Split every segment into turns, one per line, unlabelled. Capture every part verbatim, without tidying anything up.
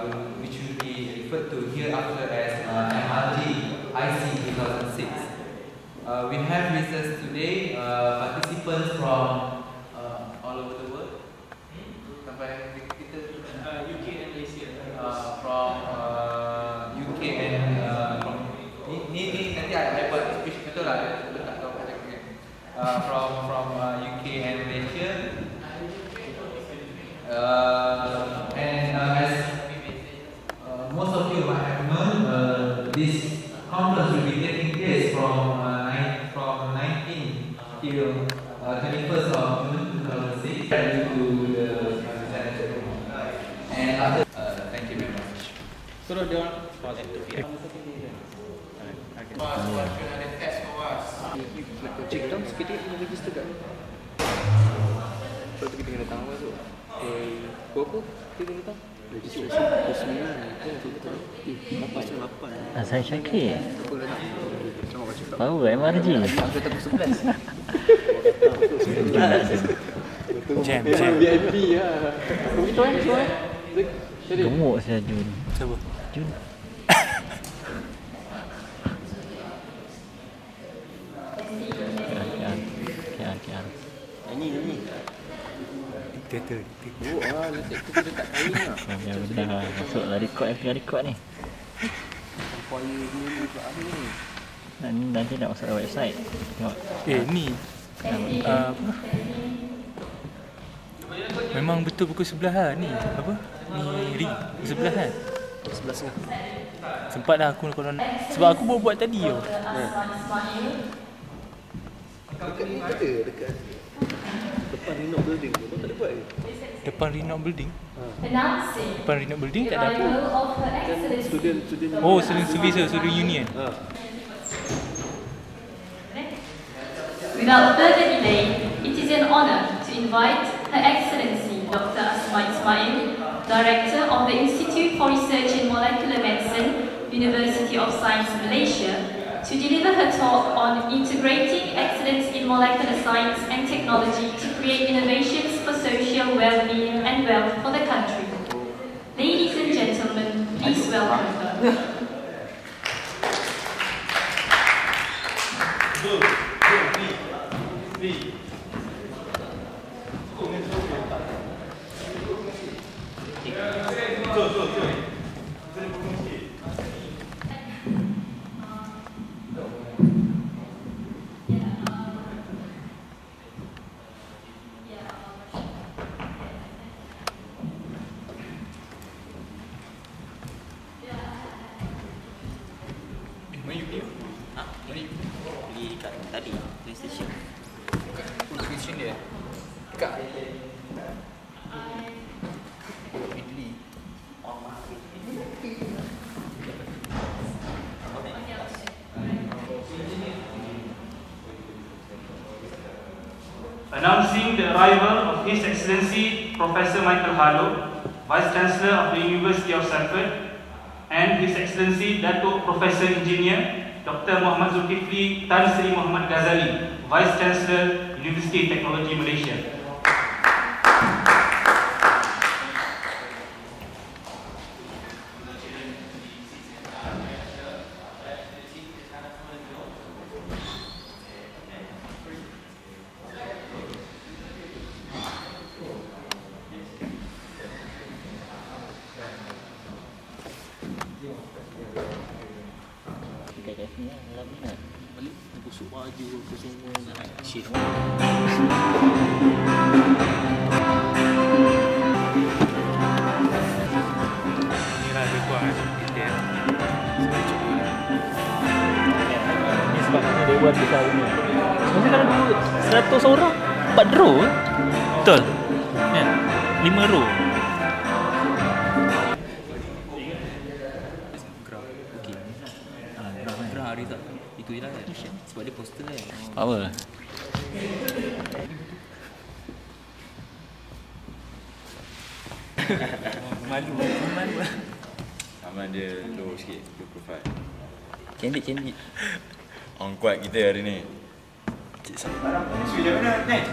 uh, which will be referred to hereafter as uh, M R G I C two thousand six. Uh, we have with us today uh, participants from uh, all over the world. Sampai kita
uh, U K and Malaysia.
Uh, from uh, U K and uh, from ni, ni, ni nanti I buat speech betul lah, letak kau pada aku. Uh, from from uh, U K and Malaysia. Uh, and uh, as uh, most of you might have known, uh, this conference will be taking place from uh, nine, from nineteenth till uh, twenty-first of June two thousand six to the uh, and after. Uh, thank you very much.
Suruh dia pause itu.
Cek down sikit dia kena register kat. Sebab tu kita kena datang awal tu. Eh, berapa kita kena datang? Registrasi pukul sembilan. lapan lapan.
Ah, saya Syakir.
Apa dah nak? Jangan baca tak.
Tahu M R G.
Aku datang pukul sebelas.
Jam, jam.
V I P lah. Begitu kan? Begitu kan?
Gemuk saya Jun.
Siapa?
Jun.
Nyanyi, nyanyi.
Diktator.
Oh, ah, letak tu kita tak kain lah.
Ya benar. Masuklah record yang tengah record ni.
Supaya dulu kat apa ni?
Nanti, nanti nak masuk website. Tengok.
Eh, ni. Uh, apa? Memang betul pukul sebelas lah ni. Apa? Ni ring. Pukul sebelas kan?
Sebelas tengah.
Sempat dah aku kalau nak. Sebab aku baru buat tadi tau.
Dekat ni tak ada, dekat depan Reno Building tu tak ada buat ke?
Depan Reno Building?
Ha.
Depan Reno Building tak ada apa?
Kan student, student
Oh, student service, student union.
Ha.
Without further delay, it is an honor to invite Her Excellency Doctor Asma Ismail, Director of the Institute for Research in Molecular Medicine, University of Science Malaysia, to deliver her talk on integrating excellence in molecular science and technology to create innovations for social well-being and wealth for the country. Ladies and gentlemen, please welcome her.
Tadi, PlayStation.
PlayStation dia. Dekat. Idli.
Announcing the arrival of His Excellency Professor Michael Harlow, Vice Chancellor of the University of Salford, and His Excellency Datuk Professor Engineer Doctor Muhammad Zulkifli Tan Sri Muhammad Ghazali, Vice Chancellor, University Technology Malaysia.
Balik busuk baju ke semua nak shift.
Ni lah lebih kurang kan. Detail. Sebab cuba lah.
Ni sebab ni dewan besar ni. Mesti kalau dulu seratus orang empat row eh?
Betul. Kan? lima row.
Hari tak itu je lah kan? Sebab dia poster kan.
Power.
Malu. Malu lah.
Aman dia low sikit, low profile.
Candid, candid.
Orang kuat kita hari ni. Cik Sarah. Sudah mana ni?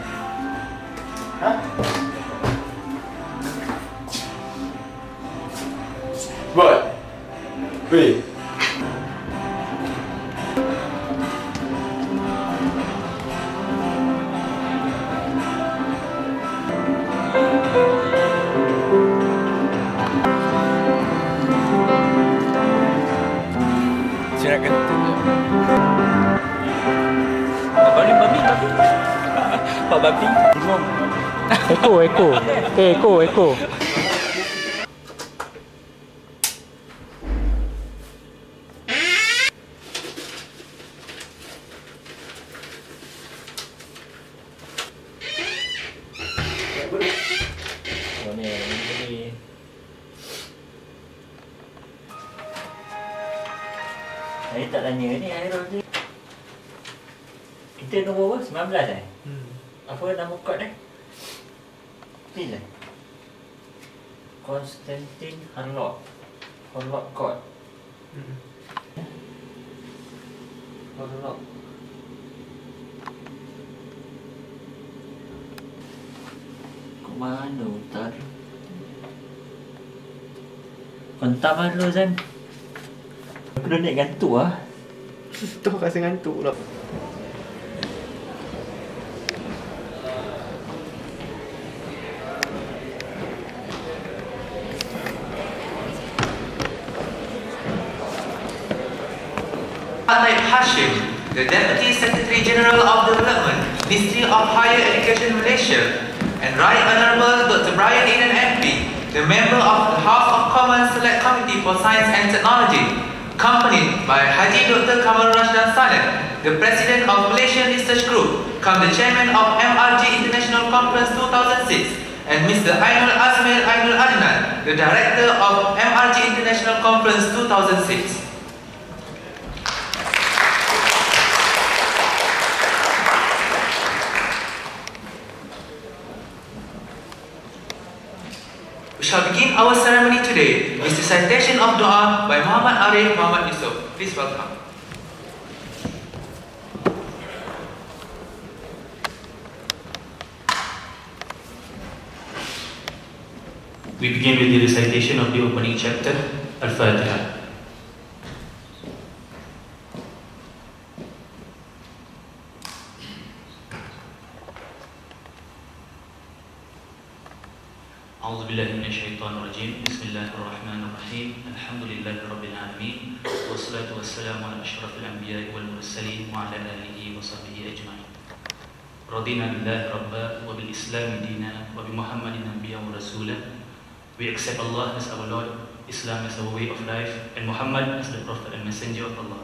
Ha? Buat. Weh. Saya nak kata.
Babi, babi, babi. Pak babi. Eko, eko. Eh, eko, eko. Oh ni, ni. Saya tak tanya ni Airul ni. Kita nombor berapa? sembilan belas eh? Hmm. Apa nama kod eh? Pin eh? Konstantin Harlock. Harlock kod. Hmm. Harlock. Kok mana utar? Kontak baru Zan. Aku dah naik ngantuk lah.
Tu rasa ngantuk pula.
Taib Hashim, the Deputy Secretary General of Development, Ministry of Higher Education Malaysia, and Right Honourable Doctor Brian Eden M P, the member of the House of Commons Select Committee for Science and Technology, accompanied by Haji Doctor Kamal Rashdan Saleh, the President of Malaysian Research Group, come the Chairman of M R G International Conference two thousand six, and Mister Ainul Azmir Ainul Adnan, the Director of M R G International Conference two thousand six. We shall begin our ceremony today with the citation of Dua by Muhammad Arif Muhammad Yusof. Please welcome.
We begin with the recitation of the opening chapter, Al-Fatiha. أعوذ بالله من الشيطان الرجيم بسم الله الرحمن الرحيم الحمد لله رب العالمين والصلاة والسلام على أشرف الأنبياء والمرسلين وعلى آله وصحبه أجمعين رضينا بالله ربا وبالإسلام دينا وبمحمد نبيا ورسولا. We accept Allah as our Lord, Islam as our way of life, and Muhammad as the Prophet and Messenger of Allah.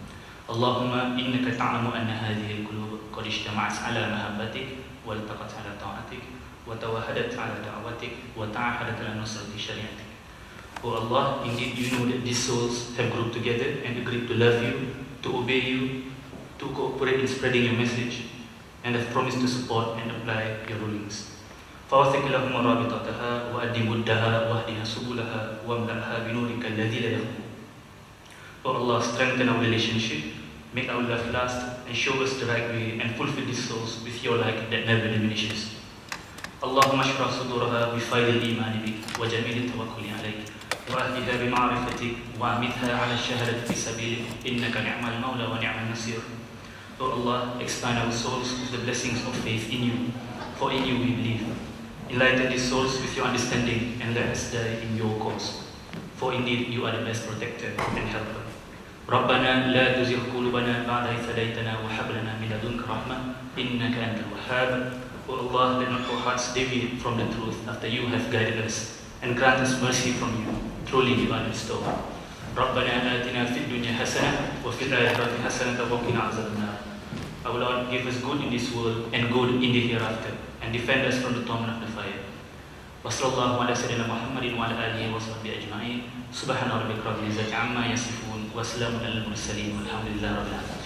اللهم إنك تعلم أن هذه القلوب قد اجتمعت على محبتك والتقت على طاعتك وتوحدت على دعوتك وتعهدت على نصرة شريعتك. O Allah, indeed you know that these souls have grouped together and agreed to love you, to obey you, to cooperate in spreading your message, and have promised to support and apply your rulings. فأوثق لهم رابطتها وأدم ودها واهدها سبلها واملأها بنورك الذي لا يخفى. O Allah, strengthen our relationship, make our love last, and show us the right way, and fulfill these souls with your light that never diminishes. اللهم اشرح صدورها بفيض الإيمان بك وجميل التوكل عليك وأهدها بمعرفتك وأمتها على الشهادة في سبيلك إنك نعم المولى ونعم النصير. O Allah, expand our souls with the blessings of faith in you, for in you we believe. Enlighten these souls with your understanding and let us die in your cause, for indeed you are the best protector and helper. ربنا لا تزغ قلوبنا بعد إذ هديتنا وهب لنا من لدنك رحمة إنك أنت الوهاب. O Allah, let not our hearts deviate from the truth after you have guided us, and grant us mercy from you. Truly you are restored. ربنا آتنا في الدنيا حسنة وفي الآخرة حسنة وقنا عذاب النار. Our Lord, give us good in this world and good in the hereafter, and defend us from the torment of the fire. وصلى الله على سيدنا محمد وعلى آله وصحبه أجمعين. سبحان ربك رب العزة عما يصفون وسلام على المرسلين والحمد لله رب العالمين.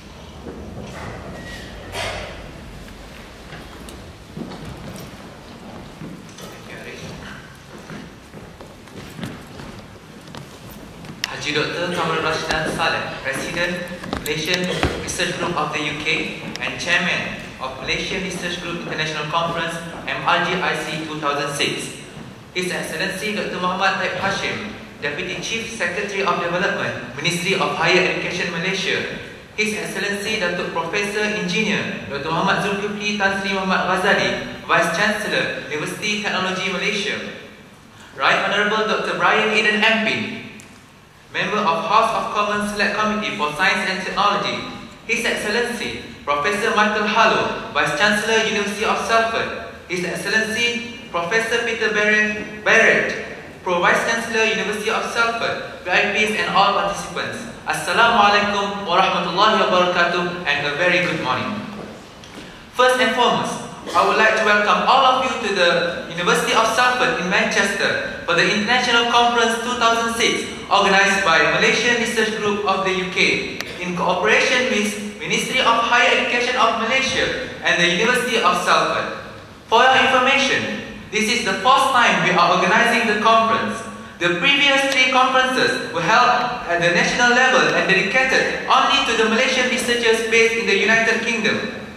Haji Doctor Kamal Rashdan Saleh, President, Malaysian Research Group of the U K and Chairman of Malaysian Research Group International Conference M R G I C two thousand six. His Excellency Doctor Muhammad Taib Hashim, Deputy Chief Secretary of Development, Ministry of Higher Education Malaysia, His Excellency Datuk Professor Engineer Doctor Muhammad Zulkifli Tan Sri Muhammad Ghazali, Vice Chancellor, University Technology Malaysia, Right Honourable Doctor Brian Eden M P, Member of House of Commons Select Committee for Science and Technology, His Excellency Professor Michael Harlow, Vice Chancellor, University of Salford, His Excellency Professor Peter Barrett, Barrett Pro Vice Chancellor, University of Salford, V I Ps and all participants. Assalamualaikum warahmatullahi wabarakatuh and a very good morning. First and foremost, I would like to welcome all of you to the University of Salford in Manchester for the International Conference two thousand six organized by Malaysian Research Group of the U K in cooperation with Ministry of Higher Education of Malaysia and the University of Salford. For your information, this is the first time we are organizing the conference. The previous three conferences were held at the national level and dedicated only to the Malaysian researchers based in the United Kingdom.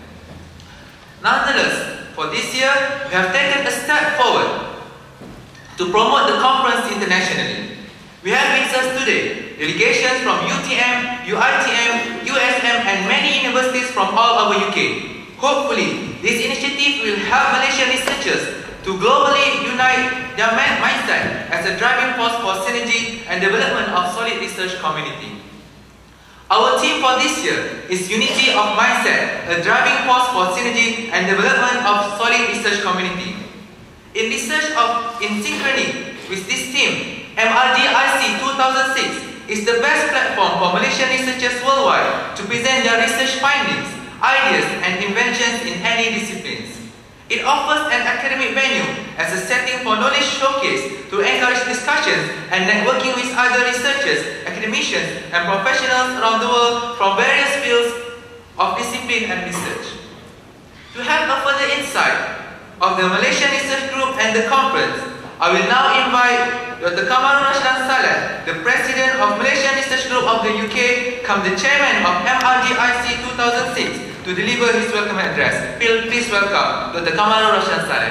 Nonetheless, for this year, we have taken a step forward to promote the conference internationally. We have with us today delegations from U T M, U I T M, U S M and many universities from all over U K. Hopefully, this initiative will help Malaysian researchers to globally unite their mindset as a driving force for synergy and development of solid research community. Our theme for this year is Unity of Mindset, a driving force for synergy and development of solid research community. In research of in synchrony with this theme, M R G I C two thousand six is the best platform for Malaysian researchers worldwide to present their research findings, ideas and inventions in any disciplines. It offers an academic venue as a setting for knowledge showcase to encourage discussions and networking with other researchers, academicians and professionals around the world from various fields of discipline and research. To have a further insight of the Malaysian Research Group and the conference, I will now invite Doctor Kamarul Rashdan Saleh, the President of Malaysian Research Group of the U K, come the Chairman of M R G I C two thousand six, to deliver his welcome address. Please welcome Doctor Kamarul Rashdan Saleh.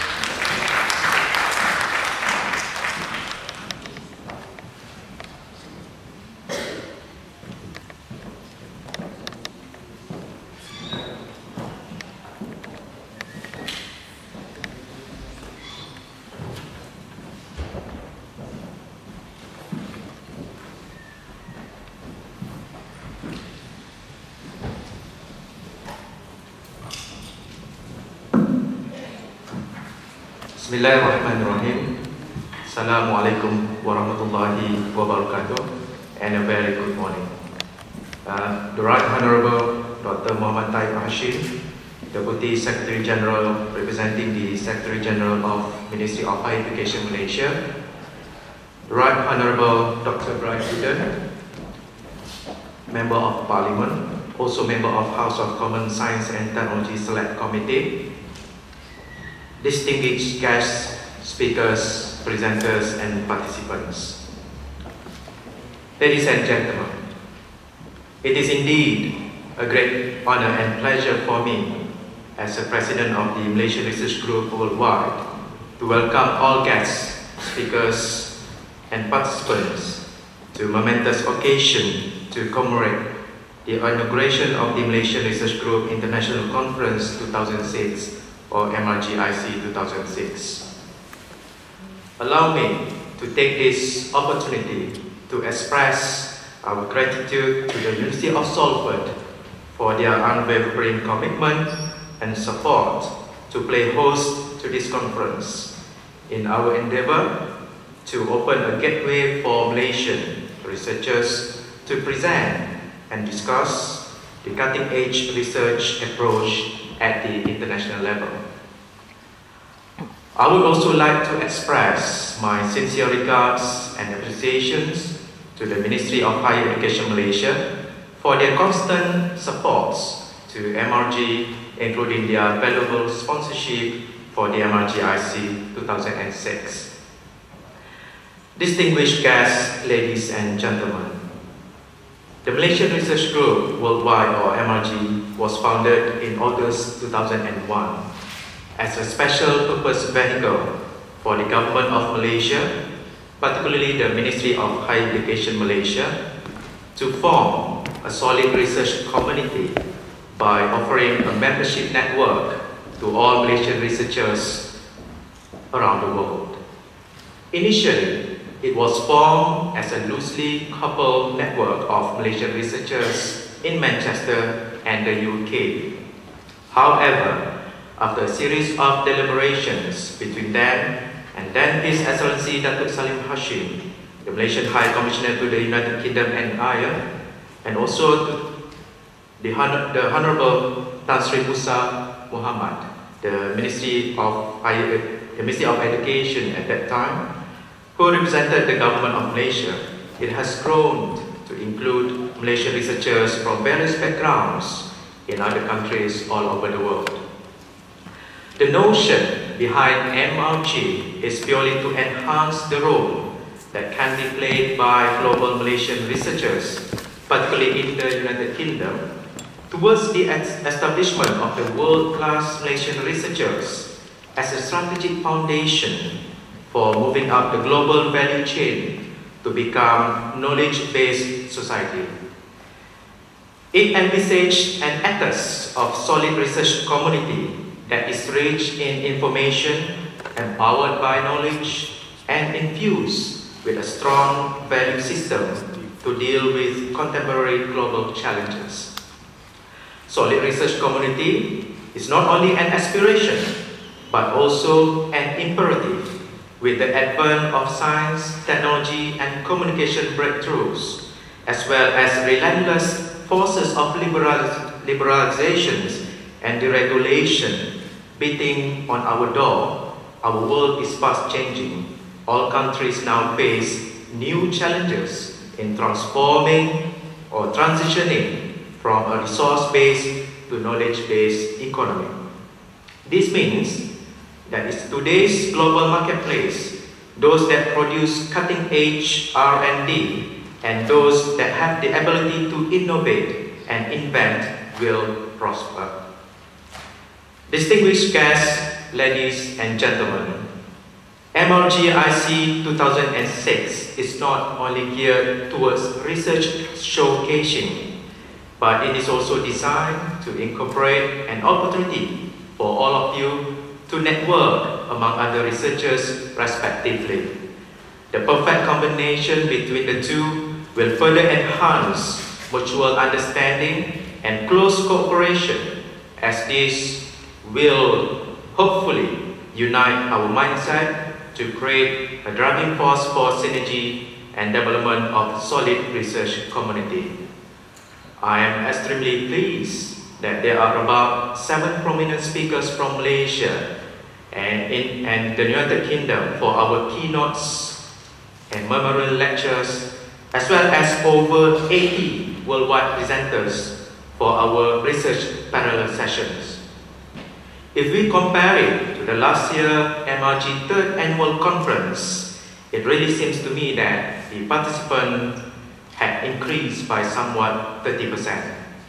Bismillahirrahmanirrahim. Assalamualaikum warahmatullahi wabarakatuh and a very good morning. Uh, the Right Honourable Doctor Muhammad Taib Hashim, Deputy Secretary General representing the Secretary General of Ministry of Higher Education Malaysia, the Right Honourable Doctor Brian Eden, Member of Parliament, also Member of House of Commons Science and Technology Select Committee, distinguished guests, speakers, presenters and participants. Ladies and gentlemen, it is indeed a great honor and pleasure for me as the President of the Malaysian Research Group Worldwide to welcome all guests, speakers and participants to a momentous occasion to commemorate the inauguration of the Malaysian Research Group International Conference two thousand six or M R G I C two thousand six. Allow me to take this opportunity to express our gratitude to the University of Salford for their unwavering commitment and support to play host to this conference in our endeavour to open a gateway for Malaysian researchers to present and discuss the cutting-edge research approach at the international level. I would also like to express my sincere regards and appreciations to the Ministry of Higher Education Malaysia for their constant supports to M R G, including their valuable sponsorship for the M R G I C two thousand six. Distinguished guests, ladies and gentlemen, the Malaysian Research Group Worldwide, or M R G, was founded in August two thousand one as a special purpose vehicle for the Government of Malaysia particularly the Ministry of Higher Education Malaysia, to form a solid research community by offering a membership network to all Malaysian researchers around the world. Initially, it was formed as a loosely coupled network of Malaysian researchers in Manchester and the U K. However, after a series of deliberations between them and then His Excellency Datuk Salim Hashim, the Malaysian High Commissioner to the United Kingdom and Ireland, and also to the, Hon the Honourable Tan Sri Musa Muhammad, the Ministry of Higher, the Ministry of Education at that time, who represented the government of Malaysia. It has grown to include Malaysian researchers from various backgrounds in other countries all over the world. The notion behind M R G is purely to enhance the role that can be played by global Malaysian researchers, particularly in the United Kingdom, towards the establishment of the world-class Malaysian researchers as a strategic foundation for moving up the global value chain to become knowledge-based society. It envisaged an ethos of solid research community that is rich in information, empowered by knowledge, and infused with a strong value system to deal with contemporary global challenges. Solid research community is not only an aspiration, but also an imperative. With the advent of science, technology, and communication breakthroughs, as well as relentless forces of liberal, liberalizations and deregulation beating on our door, our world is fast changing. All countries now face new challenges in transforming or transitioning from a resource-based to knowledge-based economy. This means that is today's global marketplace, those that produce cutting-edge R and D and those that have the ability to innovate and invent will prosper. Distinguished guests, ladies and gentlemen, M R G I C two thousand six is not only geared towards research showcasing, but it is also designed to incorporate an opportunity for all of you to network among other researchers respectively. The perfect combination between the two will further enhance mutual understanding and close cooperation, as this will hopefully unite our mindset to create a driving force for synergy and development of solid research community. I am extremely pleased that there are about seven prominent speakers from Malaysia and, in, and the United Kingdom for our keynotes and memorial lectures, as well as over eighty worldwide presenters for our research parallel sessions. If we compare it to the last year M R G third annual conference, it really seems to me that the participants had increased by somewhat thirty percent.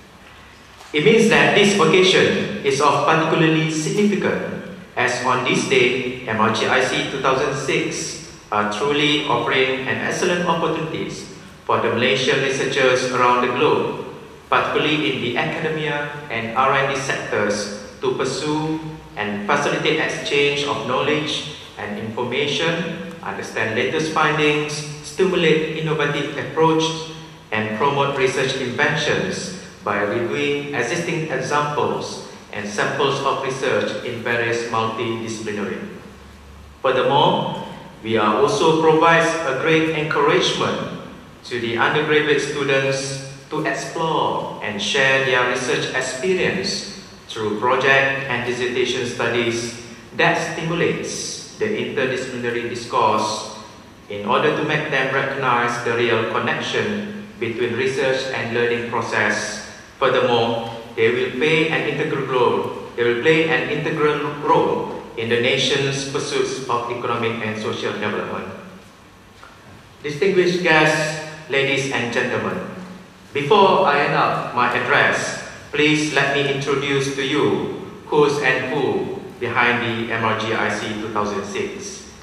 It means that this occasion is of particularly significant, as on this day, M R G I C two thousand six are truly offering an excellent opportunities for the Malaysian researchers around the globe, particularly in the academia and R and D sectors, to pursue and facilitate exchange of knowledge and information, understand latest findings, stimulate innovative approach, and promote research inventions by reviewing existing examples and samples of research in various multidisciplinary. Furthermore, we are also provides a great encouragement to the undergraduate students to explore and share their research experience through project and dissertation studies that stimulates the interdisciplinary discourse in order to make them recognize the real connection between research and learning process. Furthermore, they will play an integral role. They will play an integral role in the nation's pursuits of economic and social development. Distinguished guests, ladies and gentlemen, before I end up my address, please let me introduce to you who's and who behind the M R G I C two thousand six.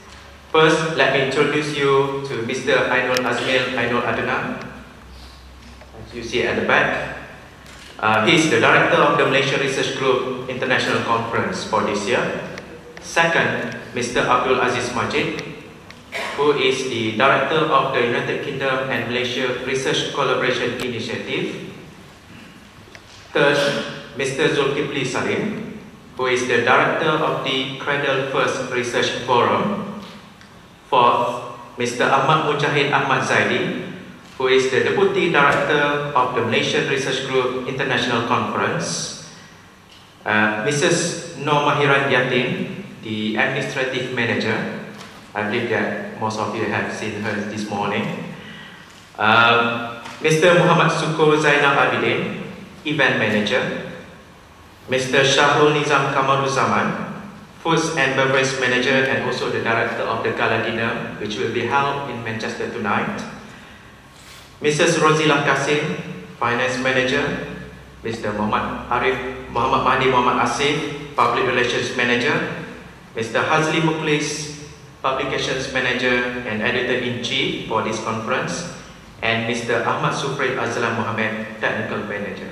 First, let me introduce you to Mister Ainul Azmil Ainul Adnan, as you see at the back. Uh, he is the Director of the Malaysia Research Group International Conference for this year. Second, Mister Abdul Aziz Majid, who is the Director of the United Kingdom and Malaysia Research Collaboration Initiative. Third, Mister Zulkifli Salim, who is the Director of the CRADLE First Research Forum. Fourth, Mister Ahmad Mujahid Ahmad Zaidi, who is the Deputy Director of the Malaysian Research Group International Conference. Uh, Missus Nur Mahiran Yatin, the Administrative Manager. I believe that most of you have seen her this morning. Uh, Mister Muhammad Suko Zainal Abidin, Event Manager. Mister Shahrul Nizam Kamaruzaman, Foods and Beverage Manager and also the Director of the Gala Dinner, which will be held in Manchester tonight. Missus Rozila Kasim, Finance Manager. Mister Muhammad Arif Muhammad Mahdi Muhammad Asif, Public Relations Manager. Mister Hazli Mukhlis, Publications Manager and Editor-in-Chief for this conference, and Mister Ahmad Sufred Azlan Mohammed, Technical Manager.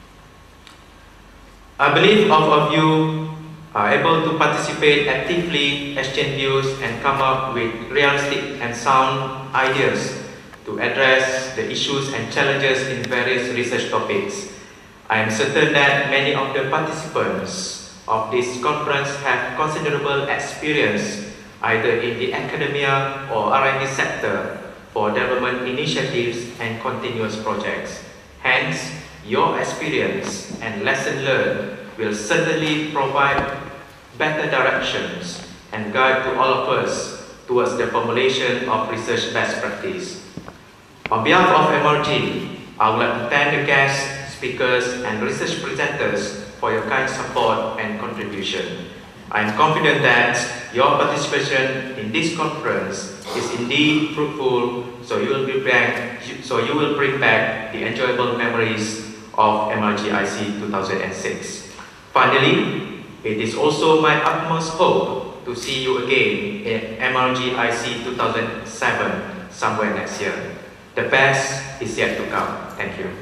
I believe all of you are able to participate actively, exchange views, and come up with realistic and sound ideas to address the issues and challenges in various research topics. I am certain that many of the participants of this conference have considerable experience either in the academia or R and D sector for development initiatives and continuous projects. Hence, your experience and lesson learned will certainly provide better directions and guide to all of us towards the formulation of research best practice. On behalf of M R G, I would like to thank the guests, speakers, and research presenters for your kind support and contribution. I am confident that your participation in this conference is indeed fruitful, so you will be back, so you will bring back the enjoyable memories of M R G I C two thousand six. Finally, it is also my utmost hope to see you again in M R G I C two thousand seven somewhere next year. The best is yet to come. Thank you.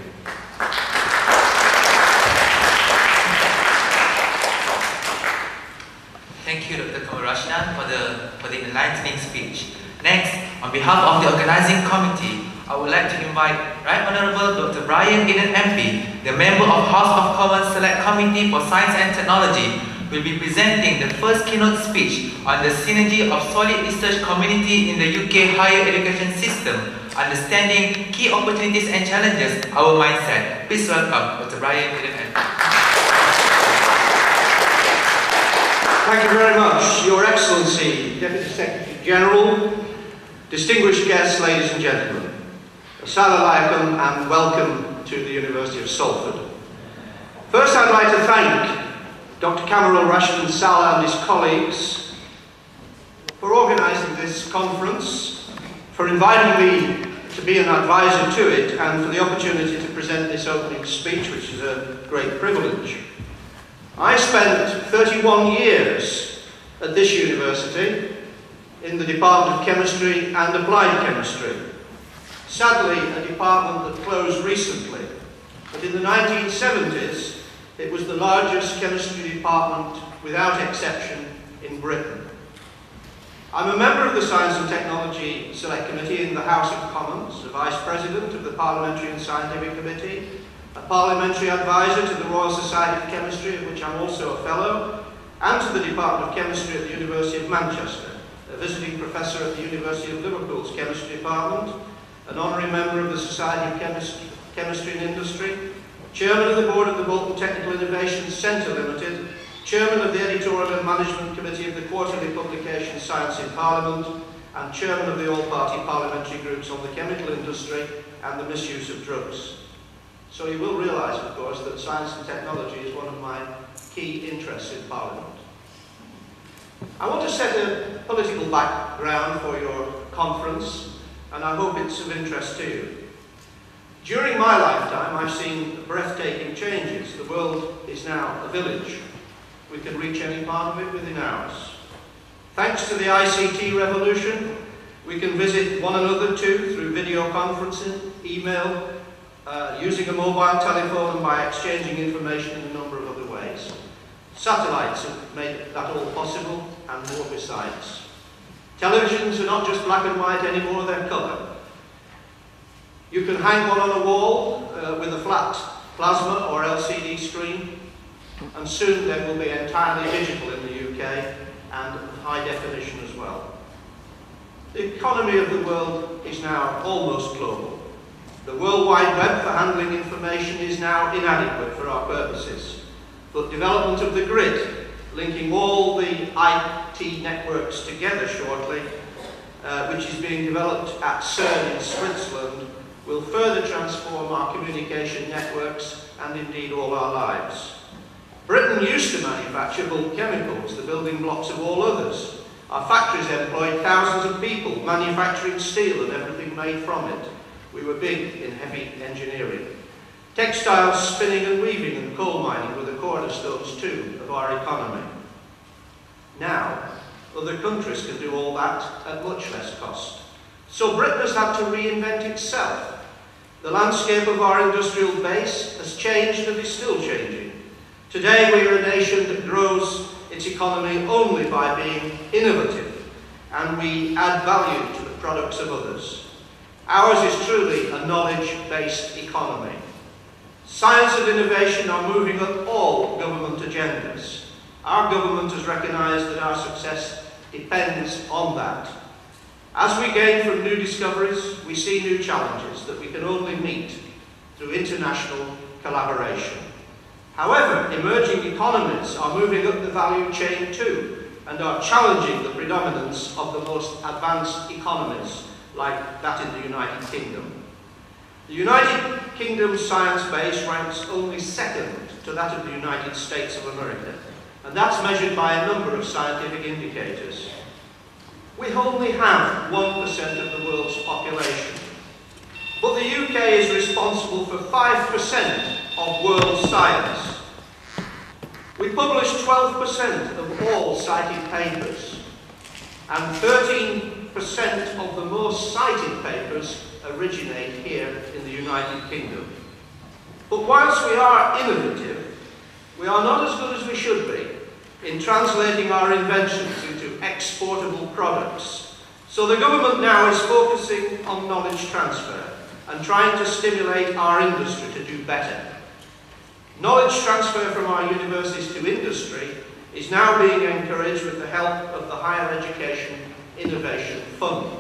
Thank you, Doctor Kamarashnan, for the, for the enlightening speech. Next, on behalf of the organizing committee, I would like to invite Right Honourable Doctor Brian Eden M P, the member of House of Commons Select Committee for Science and Technology, will be presenting the first keynote speech on the synergy of solid research community in the U K higher education system, understanding key opportunities and challenges, our mindset. Please welcome Doctor Brian Eden M P.
Thank you very much, Your Excellency, Deputy Secretary General, distinguished guests, ladies and gentlemen. Assalamu alaikum and welcome to the University of Salford. First, I'd like to thank Doctor Kamarul Rashid Salah and his colleagues for organising this conference, for inviting me to be an advisor to it, and for the opportunity to present this opening speech, which is a great privilege. I spent thirty-one years at this university in the Department of Chemistry and Applied Chemistry. Sadly, a department that closed recently, but in the nineteen seventies it was the largest chemistry department without exception in Britain. I'm a member of the Science and Technology Select Committee in the House of Commons, a Vice President of the Parliamentary and Scientific Committee, a Parliamentary Advisor to the Royal Society of Chemistry, of which I'm also a Fellow, and to the Department of Chemistry at the University of Manchester, a Visiting Professor at the University of Liverpool's Chemistry Department, an Honorary Member of the Society of Chemist Chemistry and Industry, Chairman of the Board of the Bolton Technical Innovations Centre Limited, Chairman of the Editorial and Management Committee of the quarterly publication Science in Parliament, and Chairman of the All-Party Parliamentary Groups on the Chemical Industry and the Misuse of Drugs. So you will realise, of course, that science and technology is one of my key interests in Parliament. I want to set a political background for your conference, and I hope it's of interest to you. During my lifetime, I've seen breathtaking changes. The world is now a village. We can reach any part of it within hours. Thanks to the I C T revolution, we can visit one another too through video conferencing, email, uh, using a mobile telephone and by exchanging information in a number of other ways. Satellites have made that all possible and more besides. Televisions are not just black and white anymore, they're colour. You can hang one on a wall uh, with a flat plasma or L C D screen, and soon they will be entirely digital in the U K and high definition as well. The economy of the world is now almost global. The World Wide Web for handling information is now inadequate for our purposes, but development of the grid, linking all the I T networks together shortly, uh, which is being developed at CERN in Switzerland, will further transform our communication networks and indeed all our lives. Britain used to manufacture bulk chemicals, the building blocks of all others. Our factories employed thousands of people manufacturing steel and everything made from it. We were big in heavy engineering. Textiles, spinning and weaving and coal mining were the cornerstones too of our economy. Now, other countries can do all that at much less cost. So Britain has had to reinvent itself. The landscape of our industrial base has changed and is still changing. Today we are a nation that grows its economy only by being innovative, and we add value to the products of others. Ours is truly a knowledge-based economy. Science and innovation are moving up all government agendas. Our government has recognised that our success depends on that. As we gain from new discoveries, we see new challenges that we can only meet through international collaboration. However, emerging economies are moving up the value chain too, and are challenging the predominance of the most advanced economies, like that in the United Kingdom. The United Kingdom's science base ranks only second to that of the United States of America, and that's measured by a number of scientific indicators. We only have one percent of the world's population, but the U K is responsible for five percent of world science. We publish twelve percent of all cited papers, and thirteen percent of the most cited papers originate here in the United Kingdom. But whilst we are innovative, we are not as good as we should be in translating our inventions into exportable products. So the government now is focusing on knowledge transfer and trying to stimulate our industry to do better. Knowledge transfer from our universities to industry is now being encouraged with the help of the Higher Education Innovation Fund.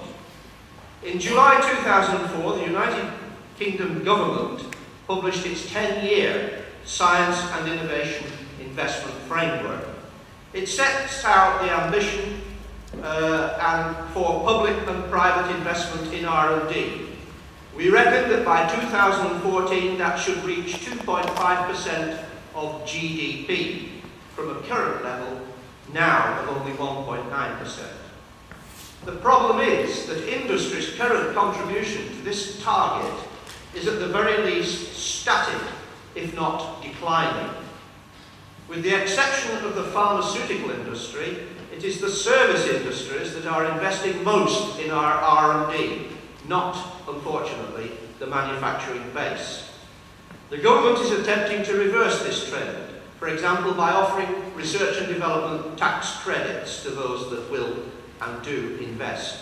In July two thousand four, the United Kingdom government published its ten-year Science and Innovation Investment Framework. It sets out the ambition uh, and for public and private investment in R and D. We reckon that by two thousand fourteen that should reach two point five percent of G D P, from a current level now of only one point nine percent. The problem is that industry's current contribution to this target is at the very least static, if not declining. With the exception of the pharmaceutical industry, it is the service industries that are investing most in our R and D, not, unfortunately, the manufacturing base. The government is attempting to reverse this trend, for example by offering research and development tax credits to those that will and do invest.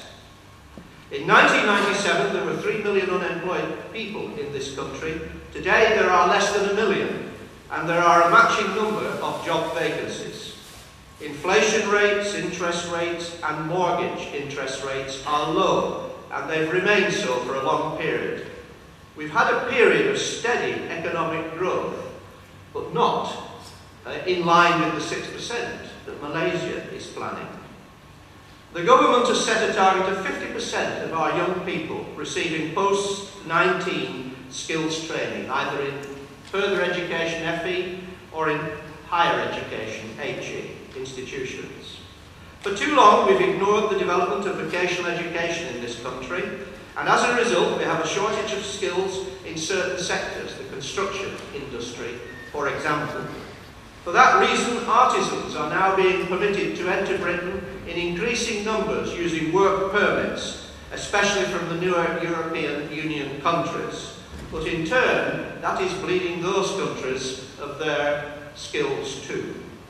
In nineteen ninety-seven there were three million unemployed people in this country. Today there are less than a million, and there are a matching number of job vacancies. Inflation rates, interest rates and mortgage interest rates are low, and they've remained so for a long period. We've had a period of steady economic growth, but not uh, in line with the six percent that Malaysia is planning. The government has set a target of fifty percent of our young people receiving post nineteen skills training, either in further education F E or in higher education H E institutions. For too long we've ignored the development of vocational education in this country, and as a result we have a shortage of skills in certain sectors, the construction industry for example. For that reason, artisans are now being permitted to enter Britain in increasing numbers using work permits, especially from the newer European Union countries. But in turn, that is bleeding those countries of their skills too.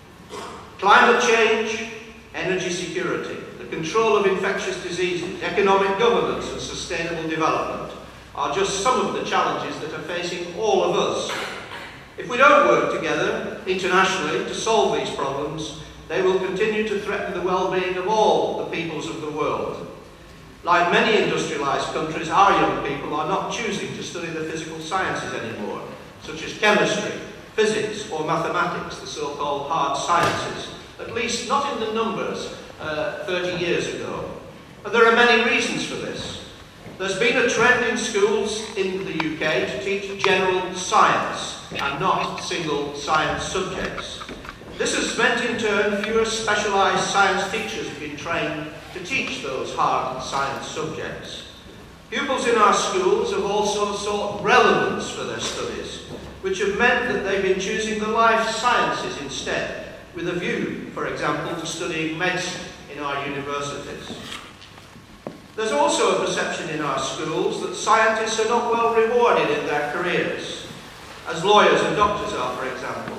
Climate change, energy security, the control of infectious diseases, economic governance and sustainable development are just some of the challenges that are facing all of us. If we don't work together internationally to solve these problems, they will continue to threaten the well-being of all the peoples of the world. Like many industrialised countries, our young people are not choosing to study the physical sciences anymore, such as chemistry, physics or mathematics, the so-called hard sciences, at least not in the numbers uh, thirty years ago. And there are many reasons for this. There's been a trend in schools in the U K to teach general science and not single science subjects. This has meant in turn fewer specialised science teachers have been trained to teach those hard science subjects. Pupils in our schools have also sought relevance for their studies, which have meant that they've been choosing the life sciences instead, with a view, for example, to studying medicine in our universities. There's also a perception in our schools that scientists are not well rewarded in their careers, as lawyers and doctors are, for example.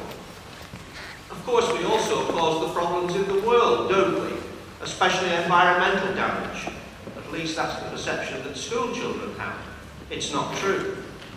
Of course, we also cause the problems in the world, don't we? Especially environmental damage. At least that's the perception that school children have. It's not true.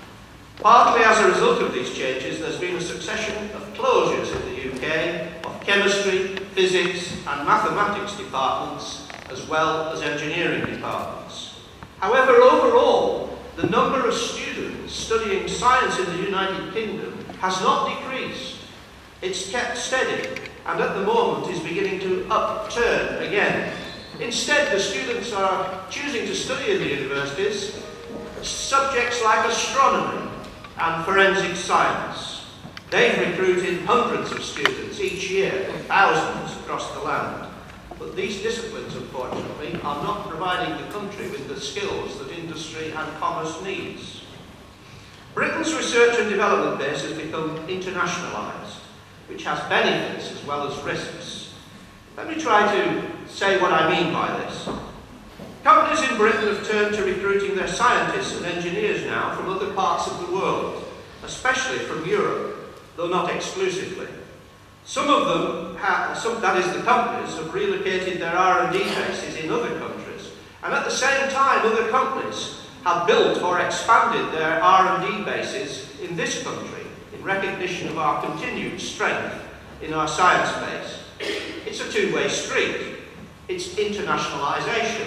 Partly as a result of these changes, there's been a succession of closures in the U K of chemistry, physics and mathematics departments, as well as engineering departments. However, overall, the number of students studying science in the United Kingdom has not decreased. It's kept steady, and at the moment is beginning to upturn again. Instead, the students are choosing to study in the universities subjects like astronomy and forensic science. They've recruited hundreds of students each year, thousands across the land. But these disciplines, unfortunately, are not providing the country with the skills that industry and commerce needs. Britain's research and development base has become internationalised, which has benefits as well as risks. Let me try to say what I mean by this. Companies in Britain have turned to recruiting their scientists and engineers now from other parts of the world, especially from Europe, though not exclusively. Some of them, have, some, that is the companies, have relocated their R and D bases in other countries, and at the same time other companies have built or expanded their R and D bases in this country in recognition of our continued strength in our science base. It's a two-way street. It's internationalisation.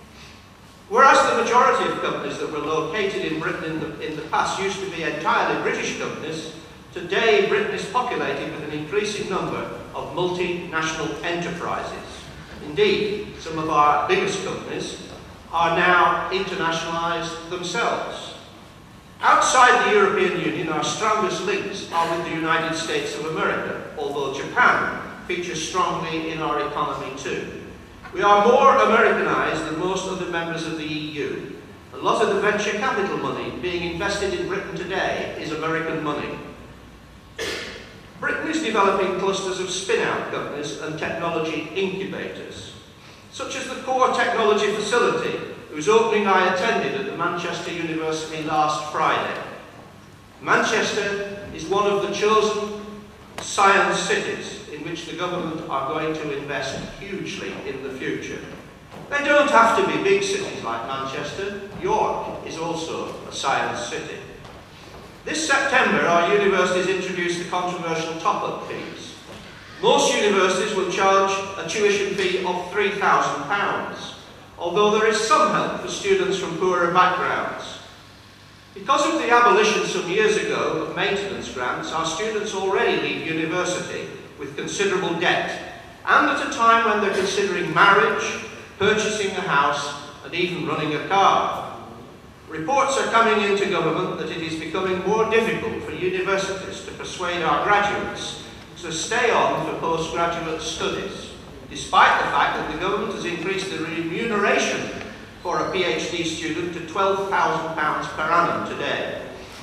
Whereas the majority of companies that were located in Britain in the, in the past used to be entirely British companies, today Britain is populated with an increasing number of multinational enterprises. Indeed, some of our biggest companies are now internationalised themselves. Outside the European Union, our strongest links are with the United States of America, although Japan features strongly in our economy too. We are more Americanised than most other members of the E U. A lot of the venture capital money being invested in Britain today is American money. Britain is developing clusters of spin-out companies and technology incubators, such as the Core Technology Facility, whose opening I attended at the Manchester University last Friday. Manchester is one of the chosen science cities in which the government are going to invest hugely in the future. They don't have to be big cities like Manchester. York is also a science city. This September, our universities introduced the controversial top-up fees. Most universities will charge a tuition fee of three thousand pounds, although there is some help for students from poorer backgrounds. Because of the abolition some years ago of maintenance grants, our students already leave university with considerable debt, and at a time when they're considering marriage, purchasing a house, and even running a car. Reports are coming into government that it is becoming more difficult for universities to persuade our graduates to stay on for postgraduate studies, despite the fact that the government has increased the remuneration for a PhD student to twelve thousand pounds per annum today.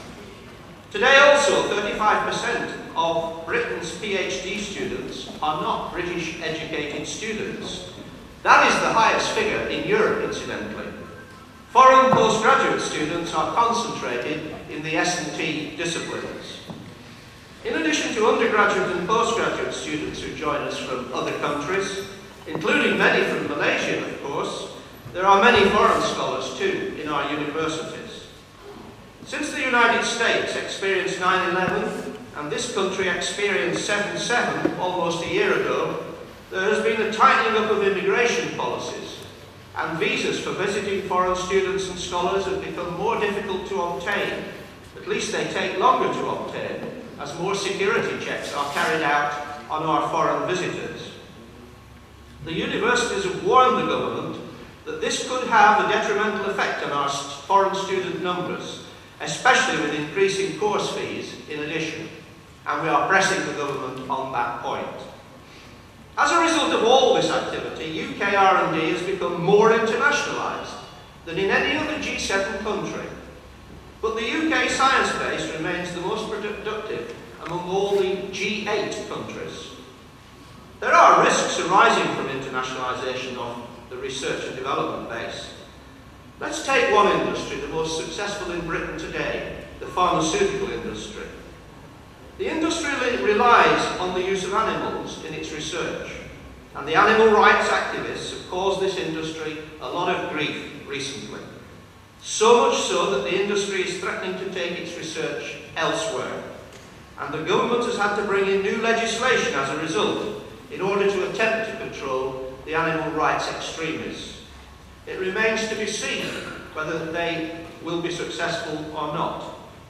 Today also, thirty-five percent of Britain's PhD students are not British educated students. That is the highest figure in Europe, incidentally. Foreign postgraduate students are concentrated in the S and T disciplines. In addition to undergraduate and postgraduate students who join us from other countries, including many from Malaysia, of course, there are many foreign scholars too in our universities. Since the United States experienced nine eleven and this country experienced seven seven almost a year ago, there has been a tightening up of immigration policies, and visas for visiting foreign students and scholars have become more difficult to obtain. At least they take longer to obtain, as more security checks are carried out on our foreign visitors. The universities have warned the government that this could have a detrimental effect on our foreign student numbers, especially with increasing course fees in addition, and we are pressing the government on that point. As a result of all this activity, U K R and D has become more internationalised than in any other G seven country. But the U K science base remains the most productive among all the G eight countries. There are risks arising from internationalisation of the research and development base. Let's take one industry, the most successful in Britain today, the pharmaceutical industry. The industry relies on the use of animals in its research, and the animal rights activists have caused this industry a lot of grief recently. So much so that the industry is threatening to take its research elsewhere, and the government has had to bring in new legislation as a result in order to attempt to control the animal rights extremists. It remains to be seen whether they will be successful or not.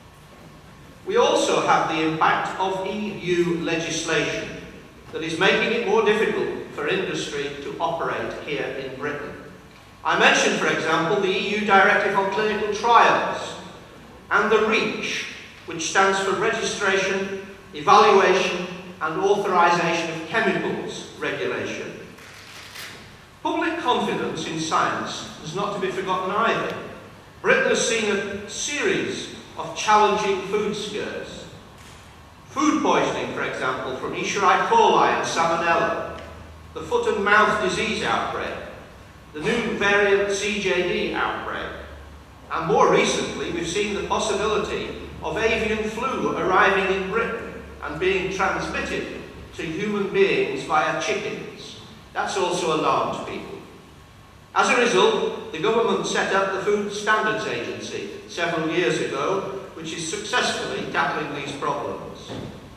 We also have the impact of E U legislation that is making it more difficult for industry to operate here in Britain. I mentioned, for example, the E U Directive on Clinical Trials and the REACH, which stands for Registration, Evaluation and Authorisation of Chemicals Regulation. Public confidence in science is not to be forgotten either. Britain has seen a series of challenging food scares. Food poisoning, for example, from Escherichia coli and Salmonella, the foot and mouth disease outbreak, the new variant C J D outbreak, and more recently we've seen the possibility of avian flu arriving in Britain and being transmitted to human beings via chickens. That's also alarmed people. As a result, the government set up the Food Standards Agency several years ago, which is successfully tackling these problems.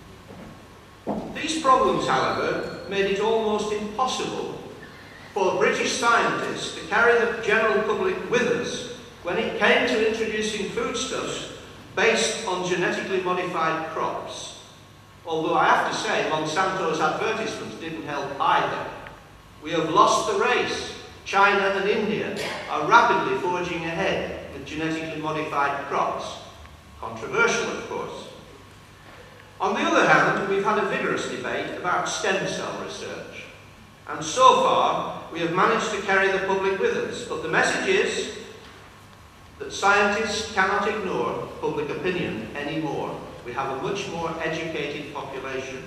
These problems, however, made it almost impossible for British scientists to carry the general public with us when it came to introducing foodstuffs based on genetically modified crops. Although I have to say, Monsanto's advertisements didn't help either. We have lost the race. China and India are rapidly forging ahead with genetically modified crops. Controversial, of course. On the other hand, we've had a vigorous debate about stem cell research. And so far, we have managed to carry the public with us. But the message is that scientists cannot ignore public opinion anymore. We have a much more educated population.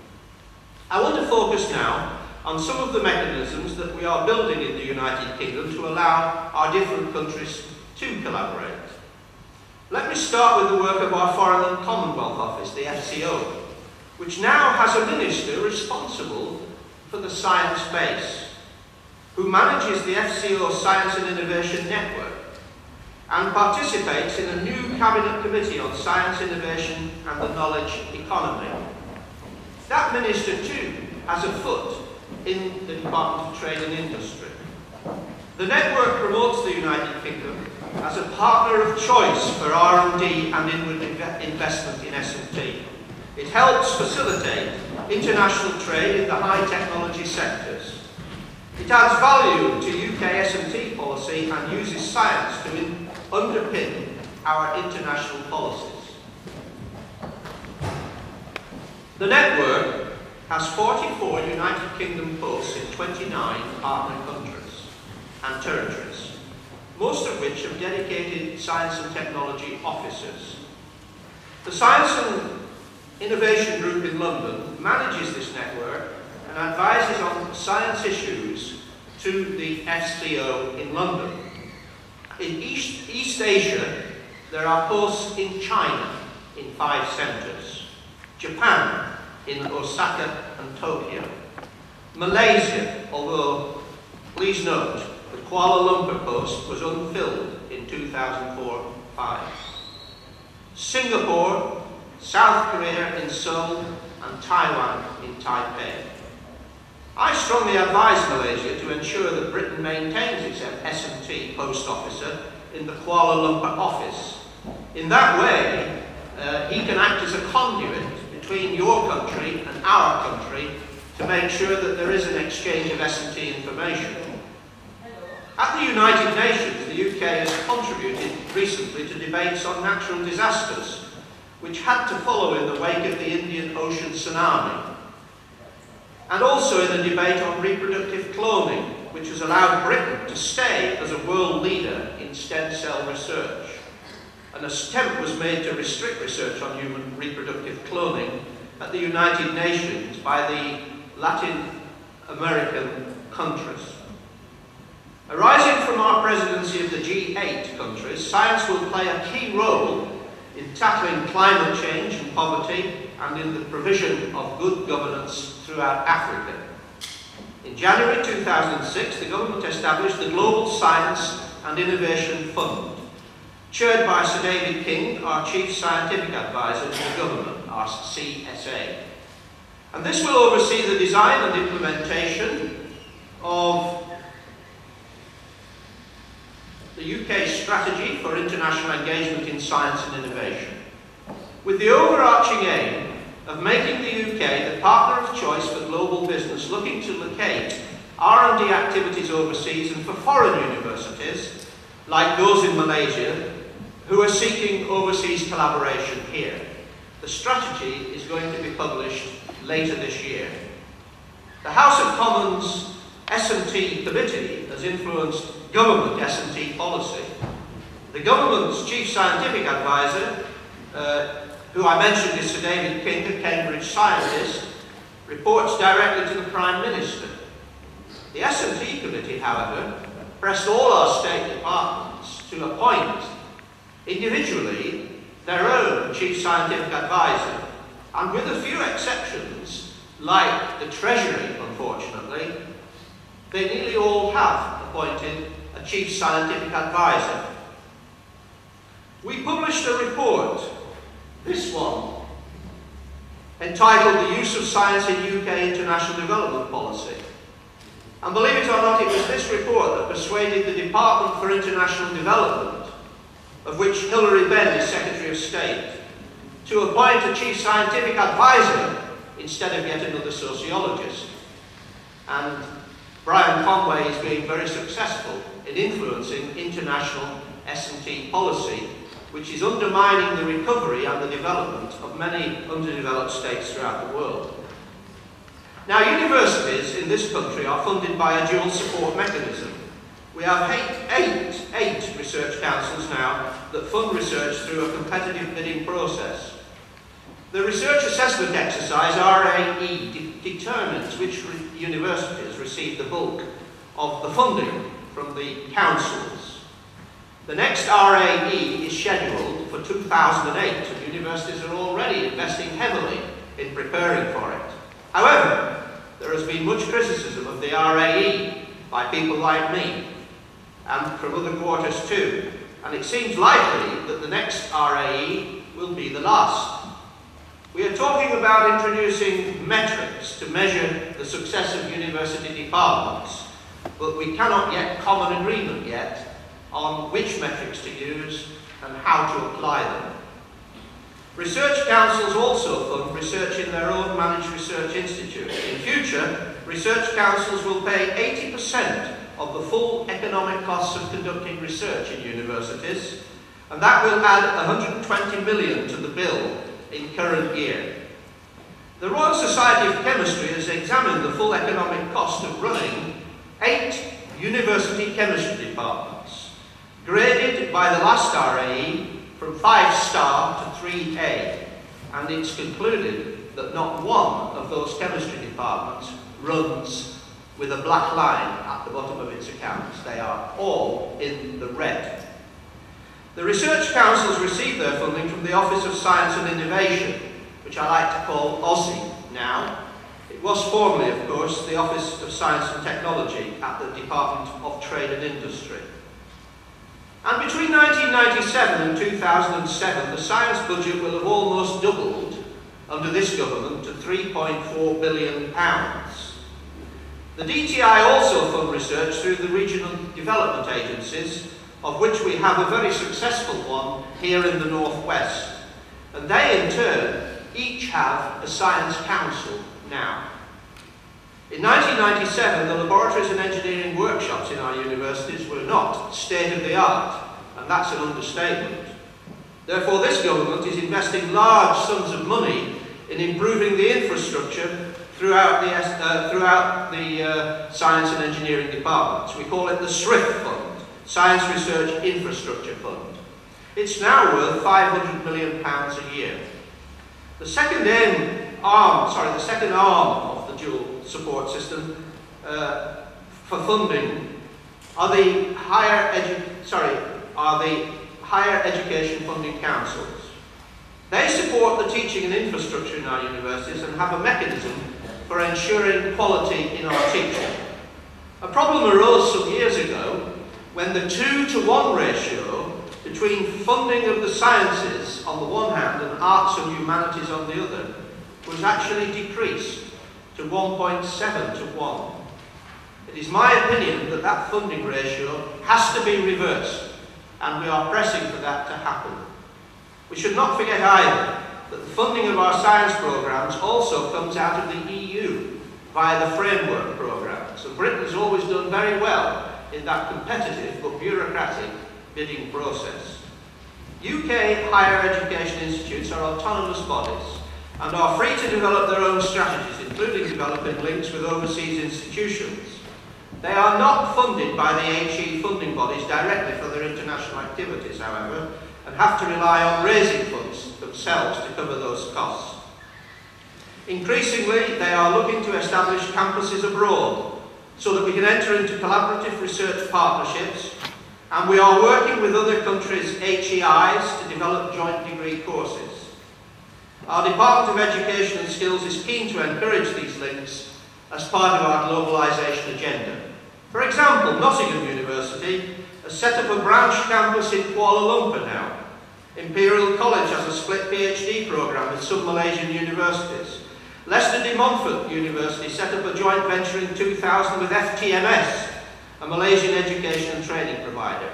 I want to focus now on some of the mechanisms that we are building in the United Kingdom to allow our different countries to collaborate. Let me start with the work of our Foreign and Commonwealth Office, the F C O, which now has a minister responsible for the science base, who manages the F C O Science and Innovation Network and participates in a new Cabinet Committee on Science, Innovation and the Knowledge Economy. That minister too has a foot in the Department of Trade and Industry. The network promotes the United Kingdom as a partner of choice for R and D and inward investment in S and T. It helps facilitate international trade in the high technology sectors. It adds value to U K S and T policy and uses science to in underpin our international policies. The network has forty-four United Kingdom posts in twenty-nine partner countries and territories, most of which have dedicated science and technology officers. The Science and Innovation Group in London manages this network and advises on science issues to the F C O in London. In East, East Asia, there are posts in China in five centres, Japan in Osaka and Tokyo, Malaysia, although please note the Kuala Lumpur post was unfilled in two thousand four five, Singapore, South Korea in Seoul, and Taiwan in Taipei. I strongly advise Malaysia to ensure that Britain maintains its S M T post officer in the Kuala Lumpur office. In that way, uh, he can act as a conduit between your country and our country to make sure that there is an exchange of S M T information. At the United Nations, the U K has contributed recently to debates on natural disasters, which had to follow in the wake of the Indian Ocean tsunami, and also in a debate on reproductive cloning, which has allowed Britain to stay as a world leader in stem cell research. An attempt was made to restrict research on human reproductive cloning at the United Nations by the Latin American countries. Arising from our presidency of the G eight countries, science will play a key role in tackling climate change and poverty and in the provision of good governance throughout Africa. In January two thousand six, the government established the Global Science and Innovation Fund, chaired by Sir David King, our Chief Scientific Advisor to the government, our C S A. And this will oversee the design and implementation of the U K's strategy for international engagement in science and innovation, with the overarching aim of making the U K the partner of choice for global business looking to locate R and D activities overseas, and for foreign universities, like those in Malaysia, who are seeking overseas collaboration here. The strategy is going to be published later this year. The House of Commons S and T Committee has influenced government S and T policy. The government's Chief Scientific Advisor, uh, who I mentioned is Sir David King, a Cambridge scientist, reports directly to the Prime Minister. The S and T Committee, however, pressed all our state departments to appoint individually their own Chief Scientific Advisor, and with a few exceptions, like the Treasury, unfortunately, they nearly all have appointed a Chief Scientific Advisor. We published a report, this one, entitled The Use of Science in U K International Development Policy. And believe it or not, it was this report that persuaded the Department for International Development, of which Hilary Benn is Secretary of State, to appoint a Chief Scientific Advisor instead of yet another sociologist. And Brian Conway is being very successful in influencing international S and T policy, which is undermining the recovery and the development of many underdeveloped states throughout the world. Now, universities in this country are funded by a dual support mechanism. We have eight, eight, eight research councils now that fund research through a competitive bidding process. The research assessment exercise, R A E, de determines which re universities receive the bulk of the funding from the councils. The next R A E is scheduled for two thousand eight, and universities are already investing heavily in preparing for it. However, there has been much criticism of the R A E by people like me, and from other quarters too, and it seems likely that the next R A E will be the last. We are talking about introducing metrics to measure the success of university departments, but we cannot yet come an agreement yet on which metrics to use and how to apply them. Research councils also fund research in their own managed research institutes. In future, research councils will pay eighty percent of the full economic costs of conducting research in universities, and that will add one hundred and twenty million to the bill in current year. The Royal Society of Chemistry has examined the full economic cost of running eight university chemistry departments, graded by the last R A E from five star to three A, and it's concluded that not one of those chemistry departments runs with a black line at the bottom of its accounts. They are all in the red. The Research Councils receive their funding from the Office of Science and Innovation, which I like to call OSSI now. It was formerly, of course, the Office of Science and Technology at the Department of Trade and Industry. And between nineteen ninety-seven and two thousand seven, the science budget will have almost doubled under this government to three point four billion pounds. The D T I also fund research through the regional development agencies, of which we have a very successful one here in the Northwest. And they, in turn, each have a science council now. In nineteen ninety-seven, the laboratories and engineering workshops in our universities were not state-of-the-art, and that's an understatement. Therefore, this government is investing large sums of money in improving the infrastructure throughout the, uh, throughout the uh, science and engineering departments. We call it the S R I F Fund, Science Research Infrastructure Fund. It's now worth five hundred million pounds a year. The second aim, arm, sorry, the second arm of the dual support system uh, for funding are the higher edu sorry are the higher education funding councils. They support the teaching and infrastructure in our universities and have a mechanism for ensuring quality in our teaching. A problem arose some years ago when the two to one ratio between funding of the sciences on the one hand and arts and humanities on the other was actually decreased to one point seven to one. It is my opinion that that funding ratio has to be reversed, and we are pressing for that to happen. We should not forget either that the funding of our science programmes also comes out of the E U via the framework programmes, and Britain has always done very well in that competitive but bureaucratic bidding process. U K higher education institutes are autonomous bodies and are free to develop their own strategies, including developing links with overseas institutions. They are not funded by the H E funding bodies directly for their international activities, however, and have to rely on raising funds themselves to cover those costs. Increasingly, they are looking to establish campuses abroad so that we can enter into collaborative research partnerships, and we are working with other countries' H E Is to develop joint degree courses. Our Department of Education and Skills is keen to encourage these links as part of our globalisation agenda. For example, Nottingham University has set up a branch campus in Kuala Lumpur now. Imperial College has a split PhD programme with some Malaysian universities. Leicester de Montfort University set up a joint venture in two thousand with F T M S, a Malaysian education and training provider,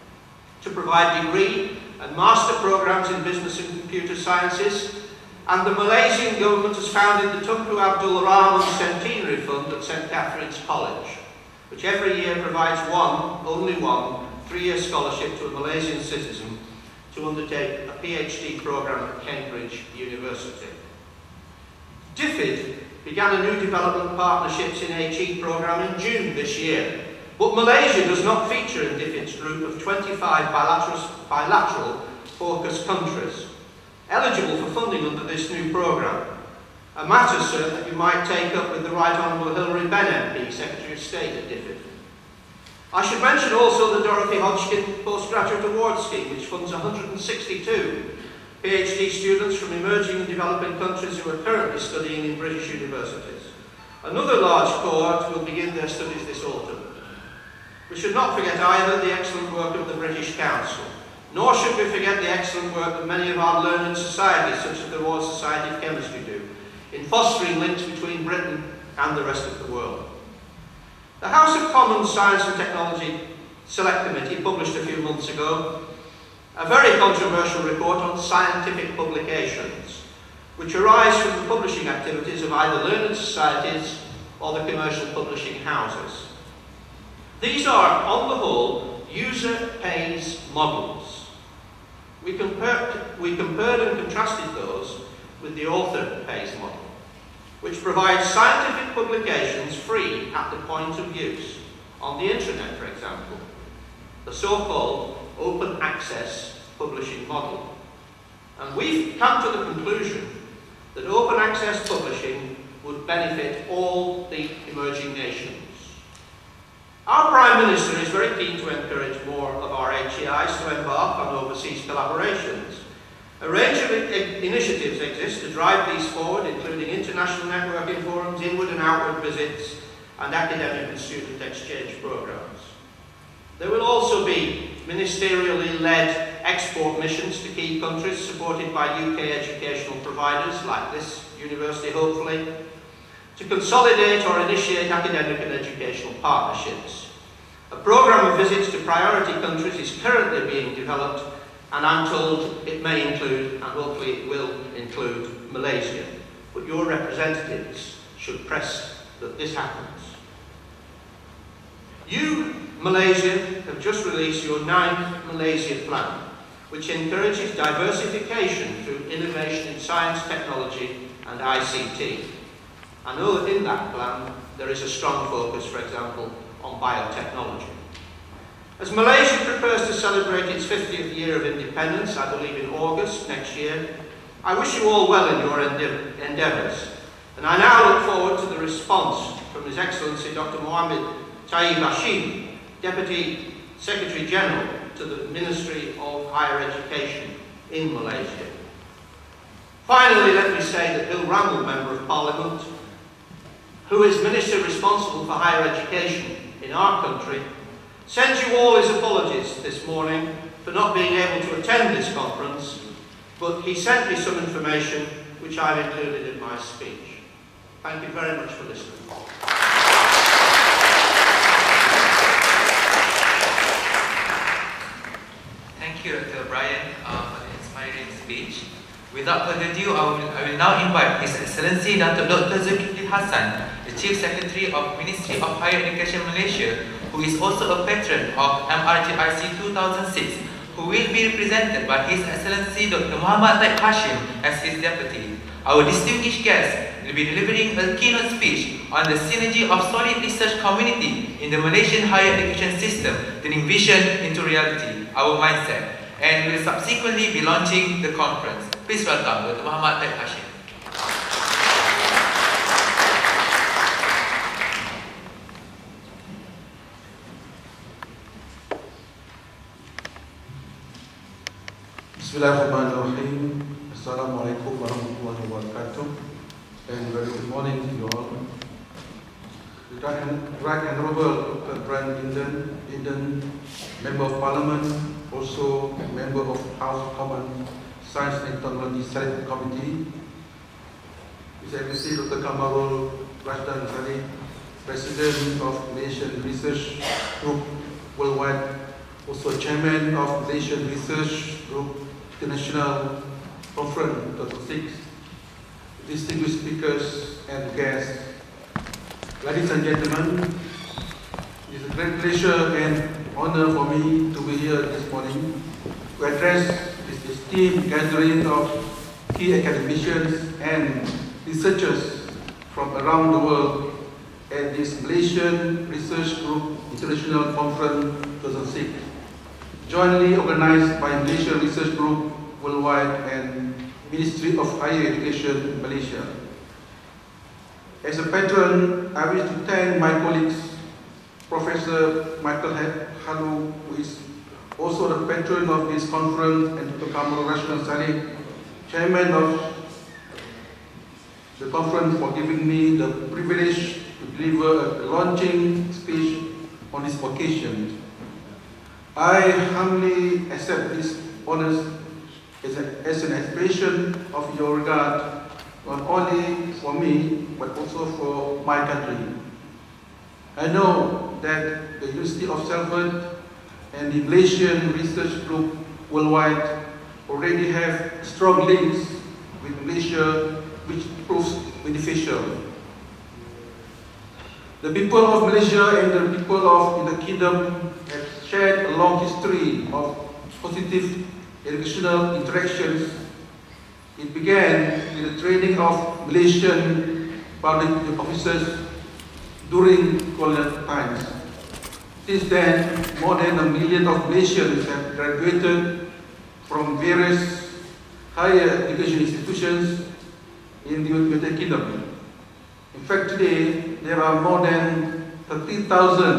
to provide degree and master programmes in business and computer sciences. And the Malaysian government has founded the Tunku Abdul Rahman Centenary Fund at Saint Catherine's College, which every year provides one, only one, three-year scholarship to a Malaysian citizen to undertake a PhD programme at Cambridge University. D F I D began a new development partnerships in H E programme in June this year, but Malaysia does not feature in D F I D's group of twenty-five bilateral, bilateral focus countries eligible for funding under this new programme. A matter, sir, that you might take up with the Right Honourable Hilary Benn M P, Secretary of State at D F I D. I should mention also the Dorothy Hodgkin Postgraduate Award Scheme, which funds one hundred sixty-two PhD students from emerging and developing countries who are currently studying in British universities. Another large cohort will begin their studies this autumn. We should not forget either the excellent work of the British Council, nor should we forget the excellent work that many of our learned societies, such as the Royal Society of Chemistry, do in fostering links between Britain and the rest of the world. The House of Commons Science and Technology Select Committee published a few months ago a very controversial report on scientific publications, which arise from the publishing activities of either learned societies or the commercial publishing houses. These are, on the whole, user-pays models. We compared, we compared and contrasted those with the author-pays model, which provides scientific publications free at the point of use, on the internet, for example, the so-called open access publishing model. And we've come to the conclusion that open access publishing would benefit all the emerging nations. Our Prime Minister is very keen to encourage more of our H E Is to embark on overseas collaborations. A range of I initiatives exist to drive these forward, including international networking forums, inward and outward visits, and academic and student exchange programs. There will also be ministerially led export missions to key countries supported by U K educational providers like this university, hopefully, to consolidate or initiate academic and educational partnerships. A programme of visits to priority countries is currently being developed, and I'm told it may include, and hopefully it will include, Malaysia. But your representatives should press that this happens. You, Malaysia, have just released your ninth Malaysia Plan, which encourages diversification through innovation in science, technology and I C T. I know that in that plan there is a strong focus, for example, on biotechnology. As Malaysia prepares to celebrate its fiftieth year of independence, I believe in August next year, I wish you all well in your endeavour endeavours. And I now look forward to the response from His Excellency Doctor Mohammed Taib Hashim, Deputy Secretary General to the Ministry of Higher Education in Malaysia. Finally, let me say that Bill Randall, Member of Parliament, who is Minister responsible for higher education in our country, sends you all his apologies this morning for not being able to attend this conference, but he sent me some information which I've included in my speech. Thank you very much for listening.
Thank you, Doctor Brian, uh, for the inspiring speech. Without further ado, I will, I will now invite His Excellency Datuk Doctor Zulkifli Hassan, the Chief Secretary of Ministry of Higher Education Malaysia, who is also a patron of M R G I C two thousand six, who will be represented by His Excellency Doctor Muhammad Taib Hashim as his deputy. Our distinguished guest will be delivering a keynote speech on the synergy of solid research community in the Malaysian higher education system, turning vision into reality, our mindset, and will subsequently be launching the conference. Please welcome Doctor Muhammad Taib Hashim.
Bismillahirrahmanirrahim. Assalamualaikum warahmatullahi wabarakatuh. And very good morning to you all. The Right Honourable Doctor Brian Linden, Linden, Member of Parliament, also Member of House of Commons Science and Technology Select Committee, His Excellency Doctor Kamarul Rashdan Saleh, President of Malaysian Research Group Worldwide, also Chairman of Malaysian Research Group International Conference two thousand six, distinguished speakers and guests, ladies and gentlemen, it is a great pleasure and honor for me to be here this morning to address this esteemed gathering of key academicians and researchers from around the world at this Malaysian Research Group International Conference two thousand six, jointly organized by Malaysian Research Group Worldwide and Ministry of Higher Education Malaysia. As a patron, I wish to thank my colleagues, Professor Michael Halu, who is also the patron of this conference, and Doctor Kamarul Rashdan Saleh, Chairman of the conference, for giving me the privilege to deliver a launching speech on this occasion. I humbly accept this honor as, a, as an expression of your regard, not only for me, but also for my country. I know that the University of Salford and the Malaysian Research Group Worldwide already have strong links with Malaysia, which proves beneficial. The people of Malaysia and the people of the Kingdom have shared a long history of positive educational interactions. It began with the training of Malaysian public officers during colonial times. Since then, more than a million of Malaysians have graduated from various higher education institutions in the United Kingdom. In fact, today there are more than thirty thousand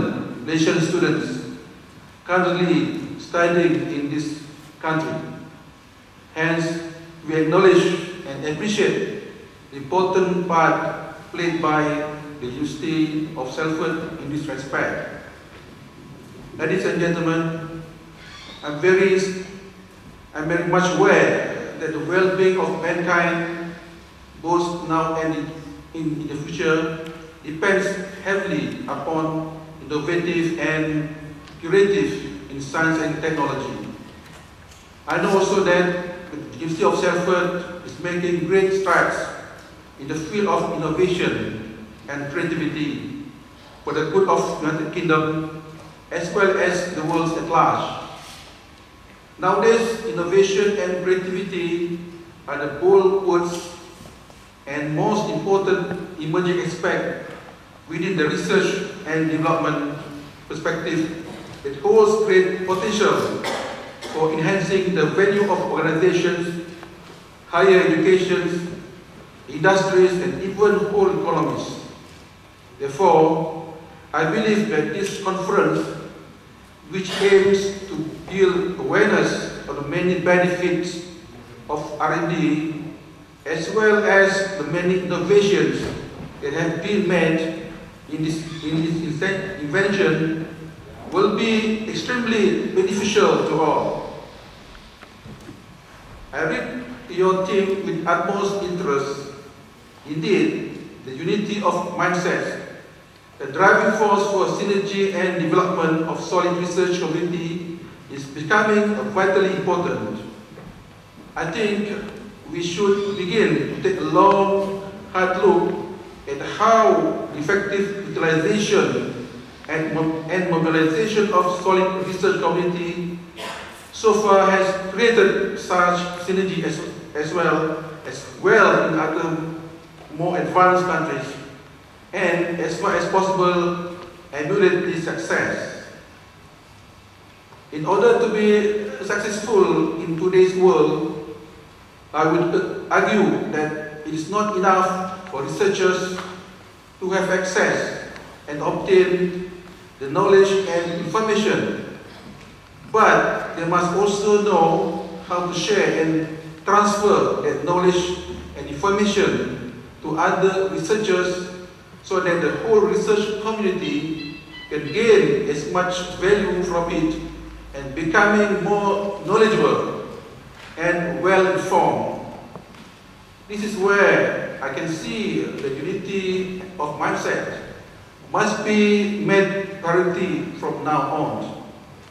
Malaysian students currently studying in this country. Hence, we acknowledge and appreciate the important part played by the University of Salford in this respect. Ladies and gentlemen, I'm very, I'm very much aware that the well-being of mankind, both now and in, in, in the future, depends heavily upon innovative and creative in science and technology. I know also that the University of Salford is making great strides in the field of innovation and creativity for the good of the United Kingdom as well as the world at large. Nowadays, innovation and creativity are the bold words and most important emerging aspect within the research and development perspective that holds great potential for enhancing the value of organizations, higher education, industries, and even whole economies. Therefore, I believe that this conference, which aims to build awareness of the many benefits of R and D, as well as the many innovations that have been made in this, in this invention, will be extremely beneficial to all. I read your team with utmost interest. Indeed, the unity of mindsets, the driving force for synergy and development of solid research community is becoming vitally important. I think we should begin to take a long, hard look at how effective utilization and, mo and mobilization of solid research community so far has created such synergy as, as well as well in other more advanced countries, and as far as possible emulate this success. In order to be successful in today's world, I would argue that it is not enough for researchers to have access and obtain the knowledge and information, but they must also know how to share and transfer that knowledge and information to other researchers so that the whole research community can gain as much value from it and becoming more knowledgeable and well-informed. This is where I can see the unity of mindset must be made priority from now on.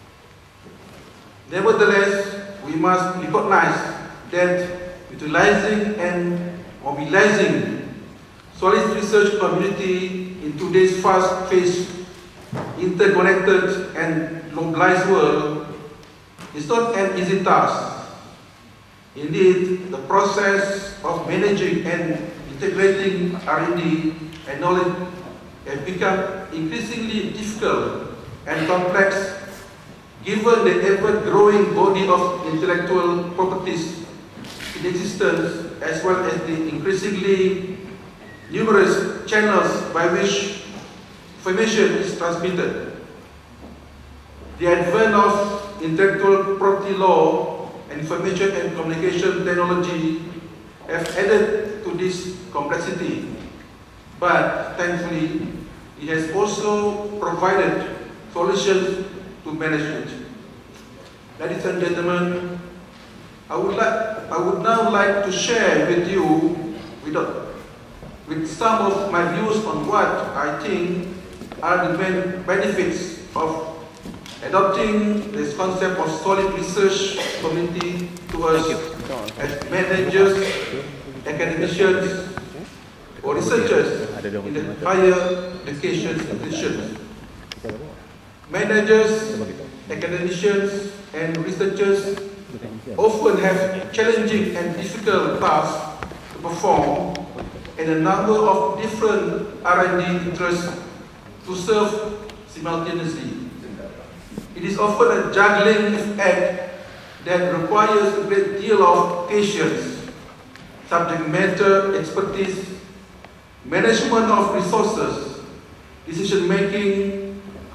Nevertheless, we must recognize that utilizing and mobilizing solid research community in today's fast-paced, interconnected and globalized world is not an easy task. Indeed, the process of managing and integrating R and D and knowledge has become increasingly difficult and complex given the ever-growing body of intellectual properties in existence, as well as the increasingly numerous channels by which information is transmitted. The advent of intellectual property law and information and communication technology have added to this complexity, but thankfully it has also provided solutions to manage it. Ladies and gentlemen, I would, like, I would now like to share with you with, with some of my views on what I think are the main benefits of adopting this concept of solid research community to us as managers, academicians, or researchers in the higher education institutions. Managers, academicians, and researchers often have challenging and difficult tasks to perform and a number of different R and D interests to serve simultaneously. It is often a juggling act that requires a great deal of patience, subject matter expertise, management of resources, decision making,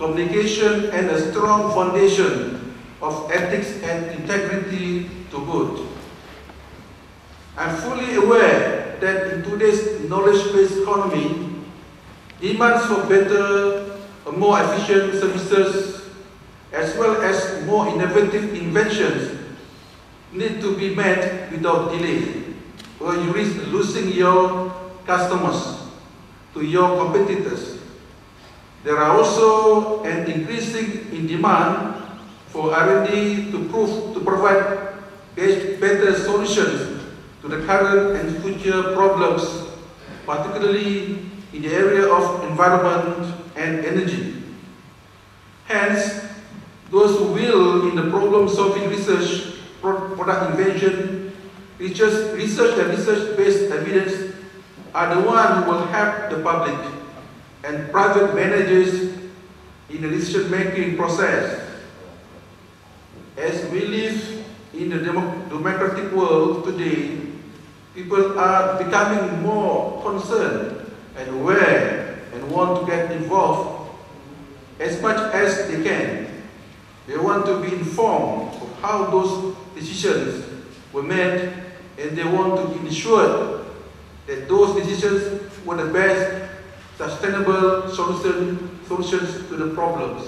communication, and a strong foundation of ethics and integrity to boot. I'm fully aware that in today's knowledge-based economy, demands for better, more efficient services, as well as more innovative inventions need to be met without delay, or you risk losing your customers to your competitors. There are also an increasing in demand for R and D to prove to provide better solutions to the current and future problems, particularly in the area of environment and energy. Hence, those who will in the problem-solving research, product invention, research, research and research-based evidence are the ones who will help the public and private managers in the decision-making process. As we live in the demo democratic world today, people are becoming more concerned and aware and want to get involved as much as they can. They want to be informed of how those decisions were made, and they want to be ensured that those decisions were the best sustainable solution, solutions to the problems.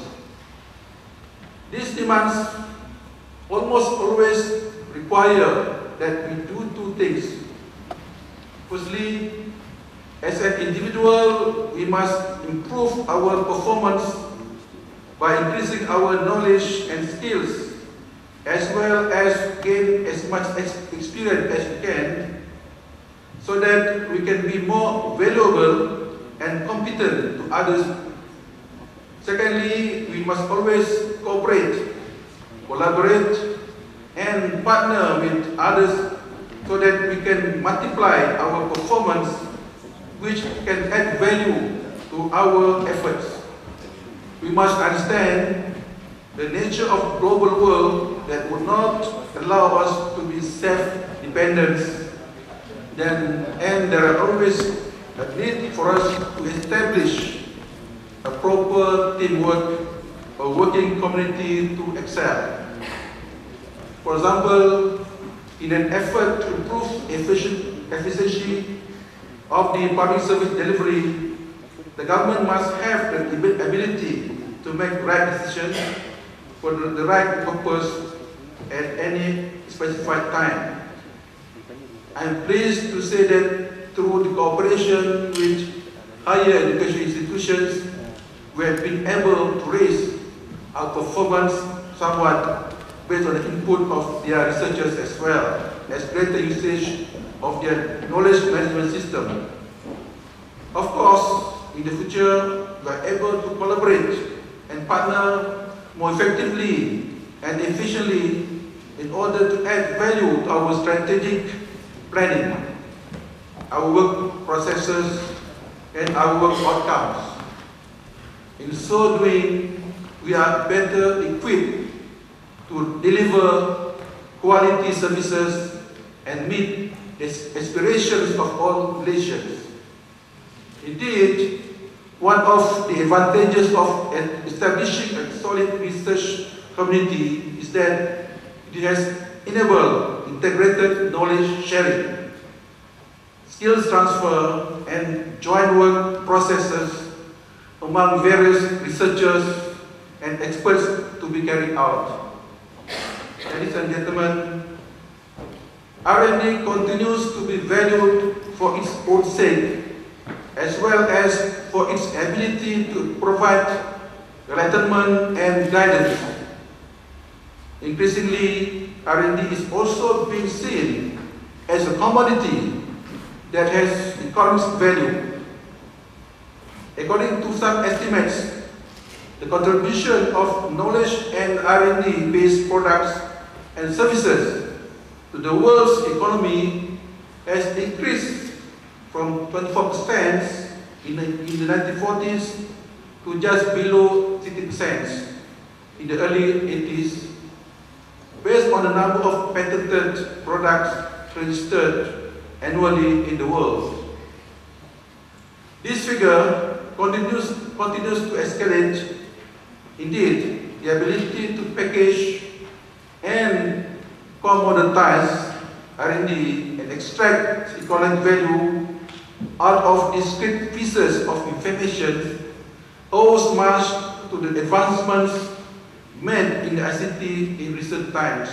These demands almost always require that we do two things. Firstly, as an individual, we must improve our performance by increasing our knowledge and skills, as well as gain as much experience as we can, so that we can be more valuable and competent to others. Secondly, we must always cooperate, collaborate, and partner with others so that we can multiply our performance, which can add value to our efforts. We must understand the nature of global world that would not allow us to be self-dependent, then, and there are always a need for us to establish a proper teamwork, a working community to excel. For example, in an effort to improve efficient, efficiency of the public service delivery, the government must have the ability to make right decisions for the, the right purpose at any specified time. I am pleased to say that through the cooperation with higher education institutions, we have been able to raise our performance somewhat based on the input of their researchers as well as greater usage of their knowledge management system. Of course, in the future, we are able to collaborate and partner more effectively and efficiently in order to add value to our strategic planning, our work processes, and our work outcomes. In so doing, we are better equipped to deliver quality services and meet the aspirations of all nations. Indeed, one of the advantages of establishing a solid research community is that it has enabled integrated knowledge sharing, skills transfer, and joint work processes among various researchers and experts to be carried out. Ladies and gentlemen, R and D continues to be valued for its own sake, as well as for its ability to provide enlightenment and guidance. Increasingly, R and D is also being seen as a commodity that has economic value. According to some estimates, the contribution of knowledge and R and D-based products and services to the world's economy has increased from twenty-four percent in the, in the nineteen forties to just below sixty percent in the early eighties, based on the number of patented products registered annually in the world. This figure continues, continues to escalate Indeed, the ability to package and commoditize R and D and extract economic value out of discrete pieces of information owes much to the advancements made in the I C T in recent times.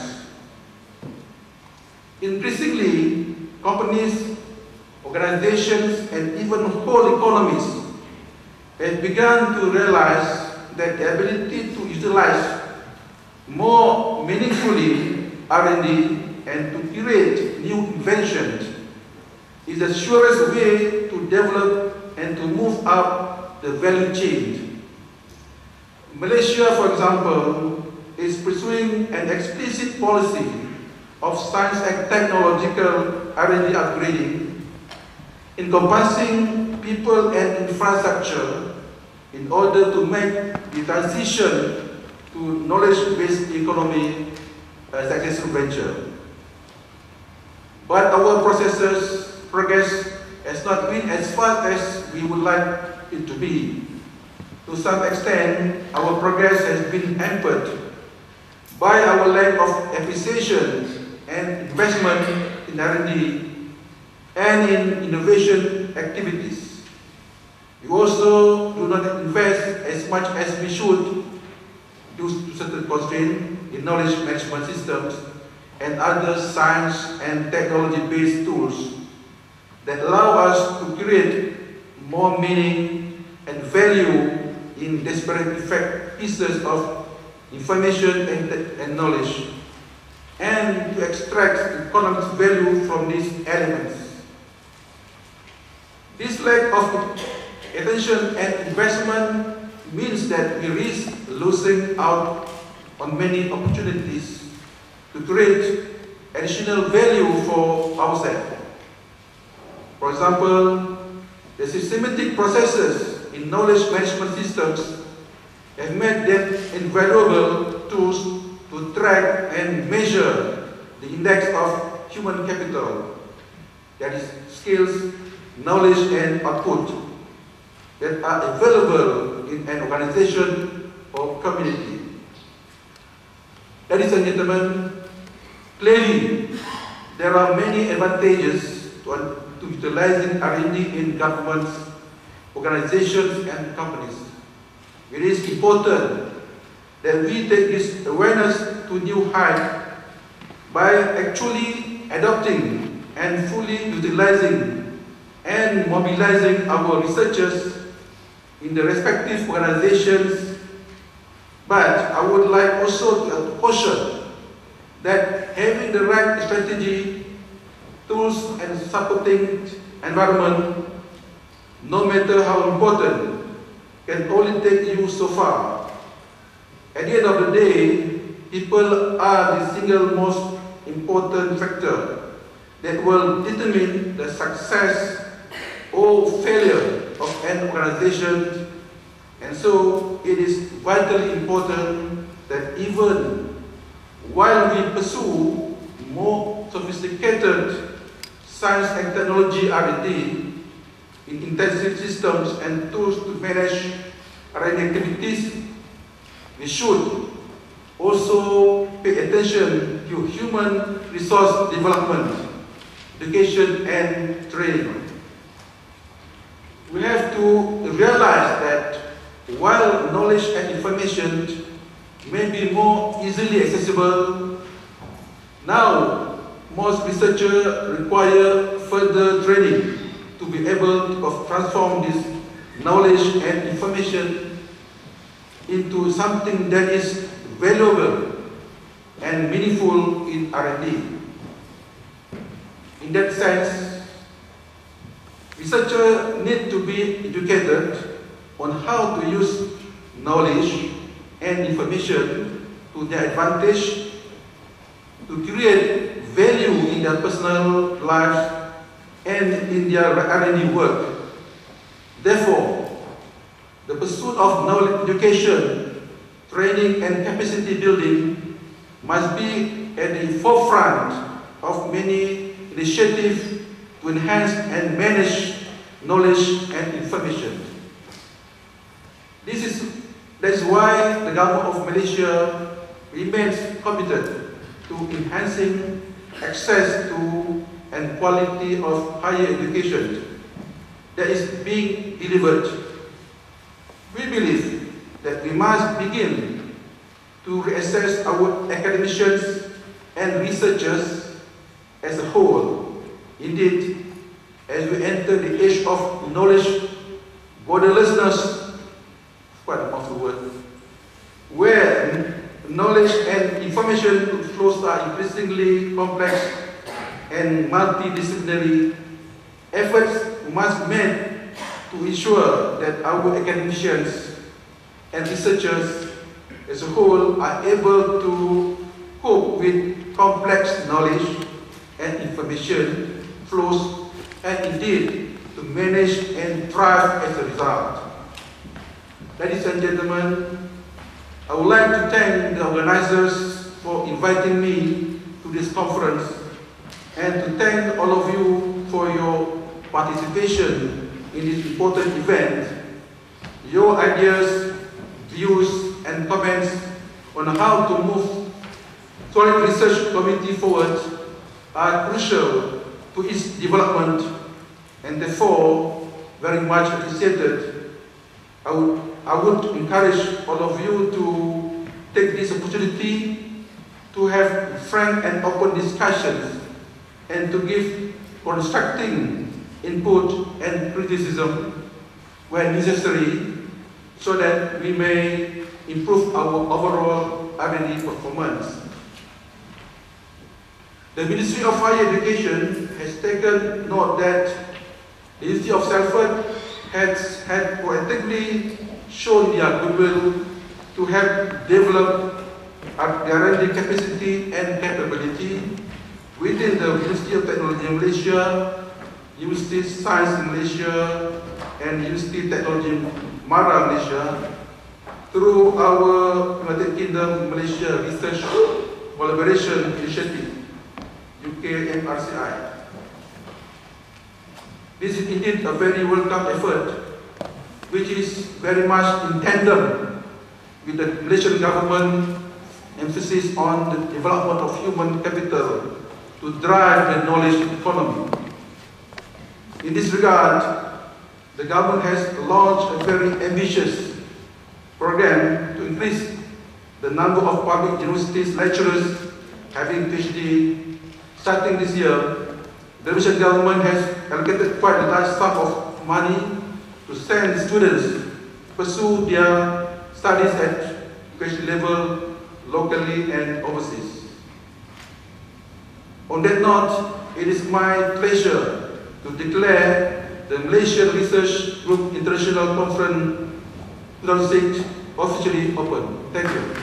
Increasingly, companies, organizations, and even whole economies have begun to realize that the ability to utilize more meaningfully R and D and to create new inventions is the surest way to develop and to move up the value chain. Malaysia, for example, is pursuing an explicit policy of science and technological R and D upgrading, encompassing people and infrastructure in order to make the transition to knowledge-based economy a successful venture. But our processes progress has not been as fast as we would like it to be. To some extent, our progress has been hampered by our lack of appreciation and investment in R and D and in innovation activities. We also do not invest as much as we should due to certain constraints in knowledge management systems and other science and technology-based tools that allow us to create more meaning and value in disparate effect pieces of information and, and knowledge, and to extract economic value from these elements. This lack of attention and investment means that we risk losing out on many opportunities to create additional value for ourselves. For example, the systematic processes in knowledge management systems have made them invaluable tools to track and measure the index of human capital, that is, skills, knowledge, and output that are available in an organization or community. Ladies and gentlemen, clearly there are many advantages to, to utilizing R and D in governments, organizations, and companies. It is important that we take this awareness to new heights by actually adopting and fully utilizing and mobilizing our researchers in the respective organizations. But I would like also to caution that having the right strategy, tools, and supporting environment, no matter how important, can only take you so far. At the end of the day, people are the single most important factor that will determine the success or failure of an organization, and so it is vitally important that even while we pursue more sophisticated science and technology R and D in intensive systems and tools to manage R and D activities, we should also pay attention to human resource development, education, and training. We have to realize that while knowledge and information may be more easily accessible, now most researchers require further training to be able to transform this knowledge and information into something that is valuable and meaningful in R and D. In that sense, researchers need to be educated on how to use knowledge and information to their advantage to create value in their personal lives and in their R and D work. Therefore, the pursuit of knowledge education, training, and capacity building must be at the forefront of many initiatives to enhance and manage knowledge and information. This is That's why the government of Malaysia remains committed to enhancing access to and quality of higher education that is being delivered. We believe that we must begin to reassess our academicians and researchers as a whole. Indeed, as we enter the age of knowledge borderlessness, quite a powerful word, where knowledge and information flows are increasingly complex and multidisciplinary, efforts must be made to ensure that our academicians and researchers as a whole are able to cope with complex knowledge and information flows, and indeed to manage and thrive as a result. Ladies and gentlemen, I would like to thank the organizers for inviting me to this conference and to thank all of you for your participation in this important event. Your ideas, views and comments on how to move Solid Research Committee forward are crucial to its development and therefore very much appreciated. I would, I would encourage all of you to take this opportunity to have frank and open discussions and to give constructive input and criticism where necessary so that we may improve our overall R and D performance. The Ministry of Higher Education has taken note that the University of Salford has had proactively shown their goodwill to help develop R and D capacity and capability within the University of Technology in Malaysia, University of Science in Malaysia, and University of Technology Mara Malaysia through our United Kingdom Malaysia Research Collaboration Initiative, U K M R C I. This is indeed a very welcome effort, which is very much in tandem with the Malaysian government emphasis on the development of human capital to drive the knowledge economy. In this regard, the government has launched a very ambitious program to increase the number of public universities lecturers having PhD. Starting this year, the Malaysian government has allocated quite a large sum of money to send students pursue their studies at PhD level locally and overseas. On that note, it is my pleasure to declare the Malaysian Research Group International Conference two thousand six officially open. Thank you.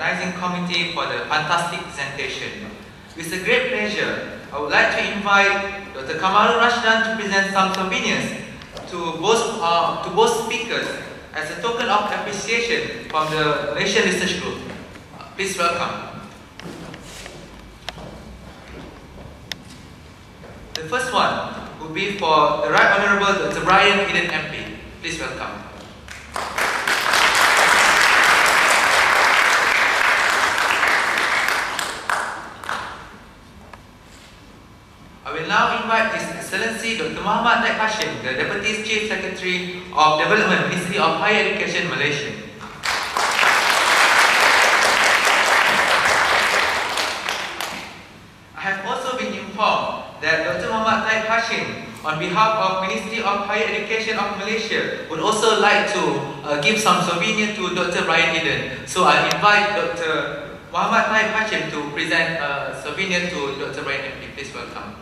organizing committee for the fantastic presentation. With a great pleasure, I would like to invite Doctor Kamarul Rashdan to present some souvenirs to both, uh, to both speakers as a token of appreciation from the Malaysian Research Group. Uh, please welcome. The first one will be for the Right Honourable Doctor Brian Eden M P. Please welcome. I will now invite His Excellency Doctor Muhammad Taib Hashim, the Deputy Chief Secretary of Development, Ministry of Higher Education, Malaysia. I have also been informed that Doctor Muhammad Taib Hashim, on behalf of Ministry of Higher Education of Malaysia, would also like to uh, give some souvenir to Doctor Brian Eden. So I invite Doctor Muhammad Taib Hashim to present a souvenir to Doctor Brian Eden. Please welcome.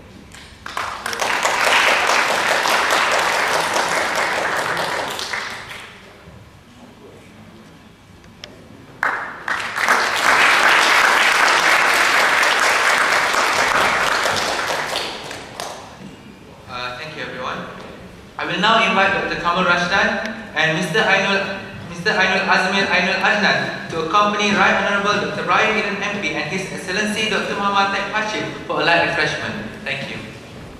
I will now invite Doctor Kamarul Rashdan and Mister Ainul, Mister Ainul Azmir Ainul Adnan to accompany Right Honourable Doctor Brian Eden M P and His Excellency Doctor Muhammad Taib Hashim for a light refreshment. Thank you.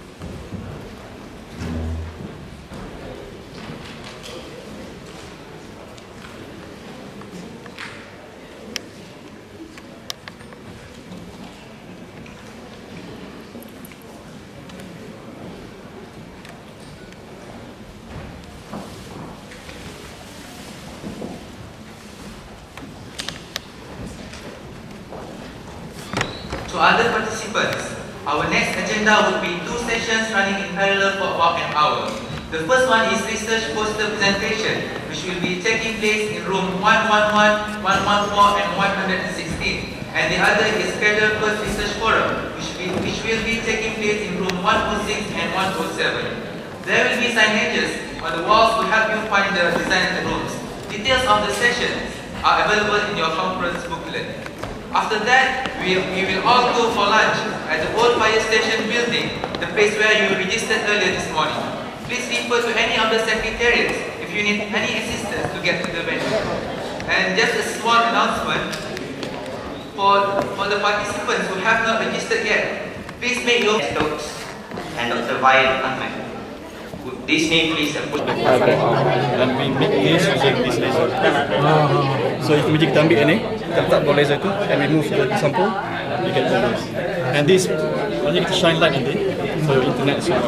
To other participants, our next agenda would be two sessions running in parallel for about an hour. The first one is research poster presentation, which will be taking place in room one one one, one one four and one hundred sixteen. And the other is CRADLE First Research Forum, which will, which will be taking place in room one oh six and one oh seven. There will be signages on the walls to help you find the designated rooms. Details of the sessions are available in your conference booklet. After that, we, we will all go for lunch at the old fire station building, the place where you registered earlier this morning. Please refer to any of the secretariats if you need any assistance to get to the venue. And just a small announcement, for, for the participants who have not registered yet, please make your notes. And Doctor Brian Ahmed, would this name please put the
and we make this using this laser. So if we kita ambil ni, kita letak bawah laser tu and we move the sample, we get this. And this only kita shine light in it, so internet so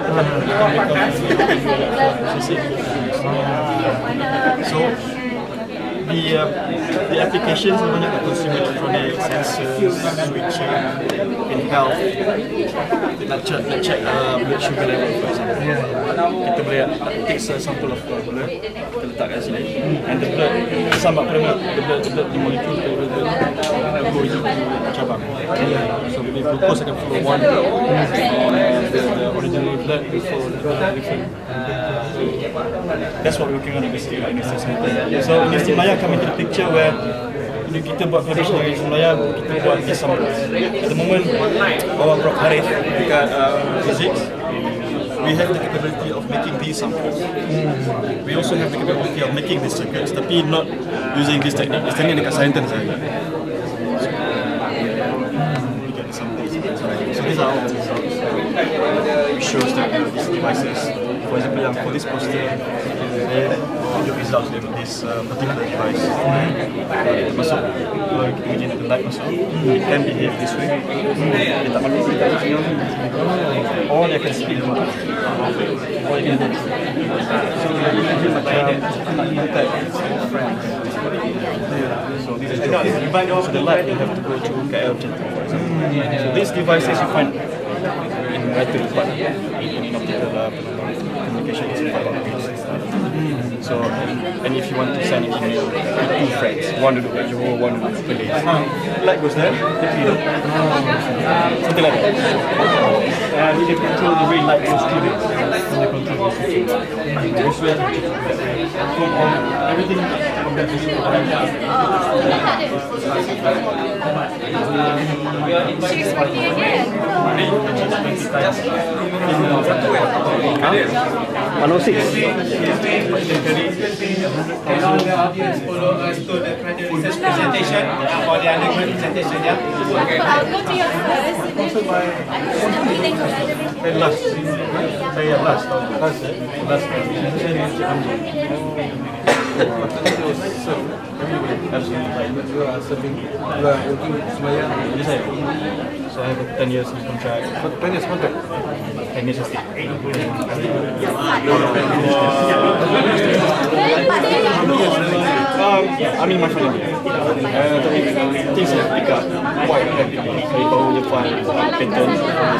so the uh, the applications banyak consumer electronics, sensors, switching, in health. Nak check, nak check uh, blood sugar level for example. Kita boleh take a sample of blood, kita letak kat sini, and the blood sama pada the blood, the blood, the molecule will go into cabang. So the glucose akan follow one, the, the original blood will follow the different. So that's what we're working on in this in this center. So in this Maya come into the picture where ini kita buat collaboration dengan Ismaya, kita buat this sample. At the moment, our Prof Harith dekat uh, physics, we have the capability of making these samples. We also have the capability of making these circuits, tapi not using this technique. This technique dekat Scienton saja. So these are all the results. It shows that uh, these devices, for example, yang for this poster, they the results of this uh, particular device. Masuk, kalau kita imagine the light masuk, it can behave this way. Dia tak malu, or dia akan speed more, or dia akan so dia imagine macam nak detect friends. So this is job. So the light will have to go through K L channel, for example. So these devices you find in battery, but in optical uh, communication is quite a lot. So, and if you want to send an email to two friends, one to do at Johor, one to do at Perlis, the light goes there, they feel something like that. And you can control the way light goes through it. And you control the switching. Everything
She's working again.
one oh six.
Can all the audience follow us to the CRADLE research presentation for the undergrad presentation? Yeah.
I'll go to your first.
Last. Saya last. Last. Last.
You are serving, you are working Semaya.
Yes, I So I have a ten years contract.
ten years contract?
ten years stay. Um, I mean my friend. Uh, tapi things have picked up quite rapidly. Saya baru je file patent.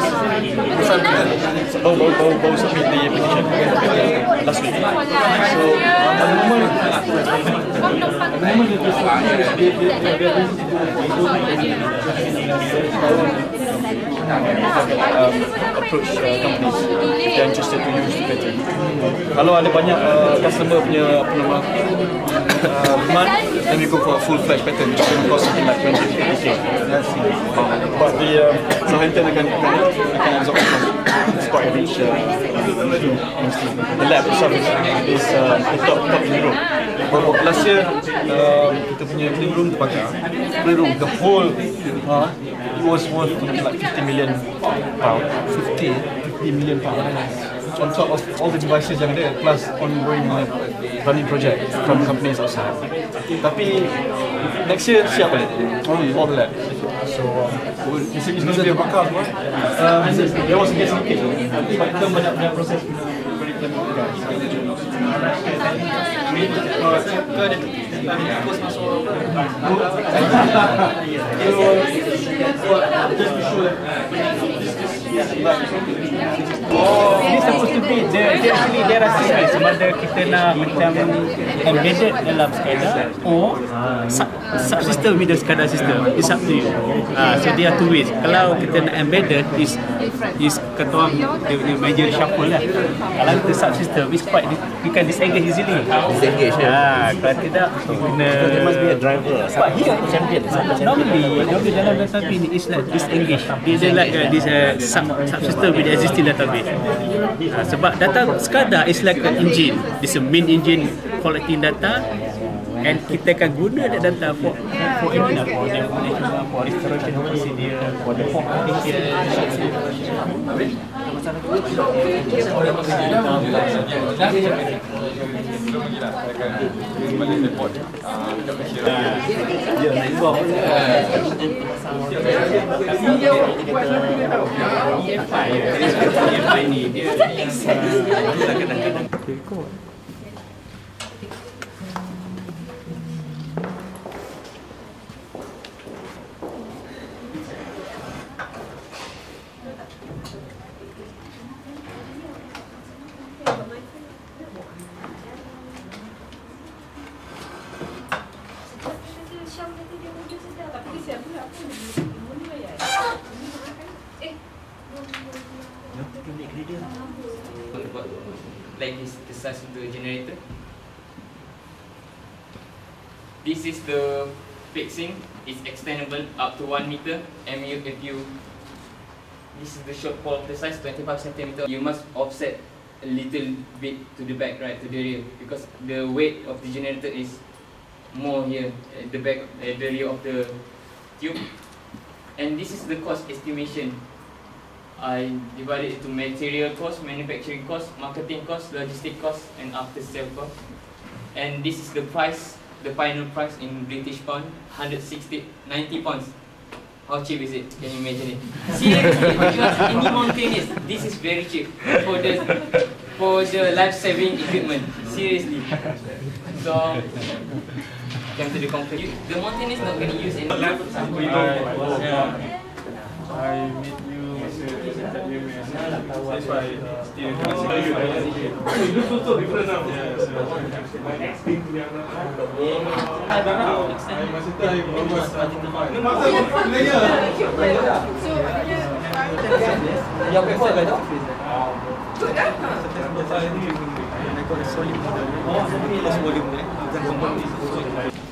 Baru baru baru baru submit the application last week. So at the moment, at the moment it is um, approach uh, companies if they are interested to use the patent. Kalau ada banyak uh, customer punya apa nama uh, demand, then we go for a full-fledged patent which will cost something like twenty to fifty K. But the uh, Southampton akan akan akan absorb the cost. It's quite a rich uh, the lab itself is, is uh, the top top in Europe. Last year uh, kita punya clean room terbakar. Clean room, the whole uh, it was worth like fifty million pound. fifty million pound. On top of all the devices yang ada, plus ongoing uh, running project from companies outside. Tapi next year siap balik, all the lab. So um, it's, it's going to be a bakar, right? Um, there was a guest sedikit, sebab kita banyak banyak proses.
Oh, this supposed to be the dia actually dia rasa sama ada kita nak macam embedded dalam SCADA or sub, subsystem with the SCADA system. It's up to you. Uh, so there are two ways. Kalau kita nak embedded is is kata orang dia punya major shuffle lah. Kalau kita subsystem is quite you can disengage easily.
Disengage ya.
Ah, kalau tidak kena
there must be a driver.
But here champion. Normally, normally dalam database ni is like disengage. Dia like uh, this uh, sub subsystem with the existing database. Uh, sebab data SCADA is like an engine. It's a main engine collecting data, and kita akan guna that data for for any for the for restoration procedure, for the form application.
Like this, the size of the generator. This is the fixing. It's extendable up to one meter. And you, if you, this is the short pole of the size, twenty-five centimeter. You must offset a little bit to the back, right, to the rear, because the weight of the generator is more here at the back, at the rear of the tube. And this is the cost estimation. I divided it into material cost, manufacturing cost, marketing cost, logistic cost, and after sale cost. And this is the price, the final price in British pound, one hundred sixty, ninety pounds. How cheap is it? Can you imagine it? Seriously, because any mountainous, this is very cheap for the for the life-saving equipment. Seriously. So, come to the conclusion. The mountainous not going to use any.
I, I meet you That's why still it looks also different now. Yes. I must try almost fine.
Yang before ada
Record solid, plus volume, bukan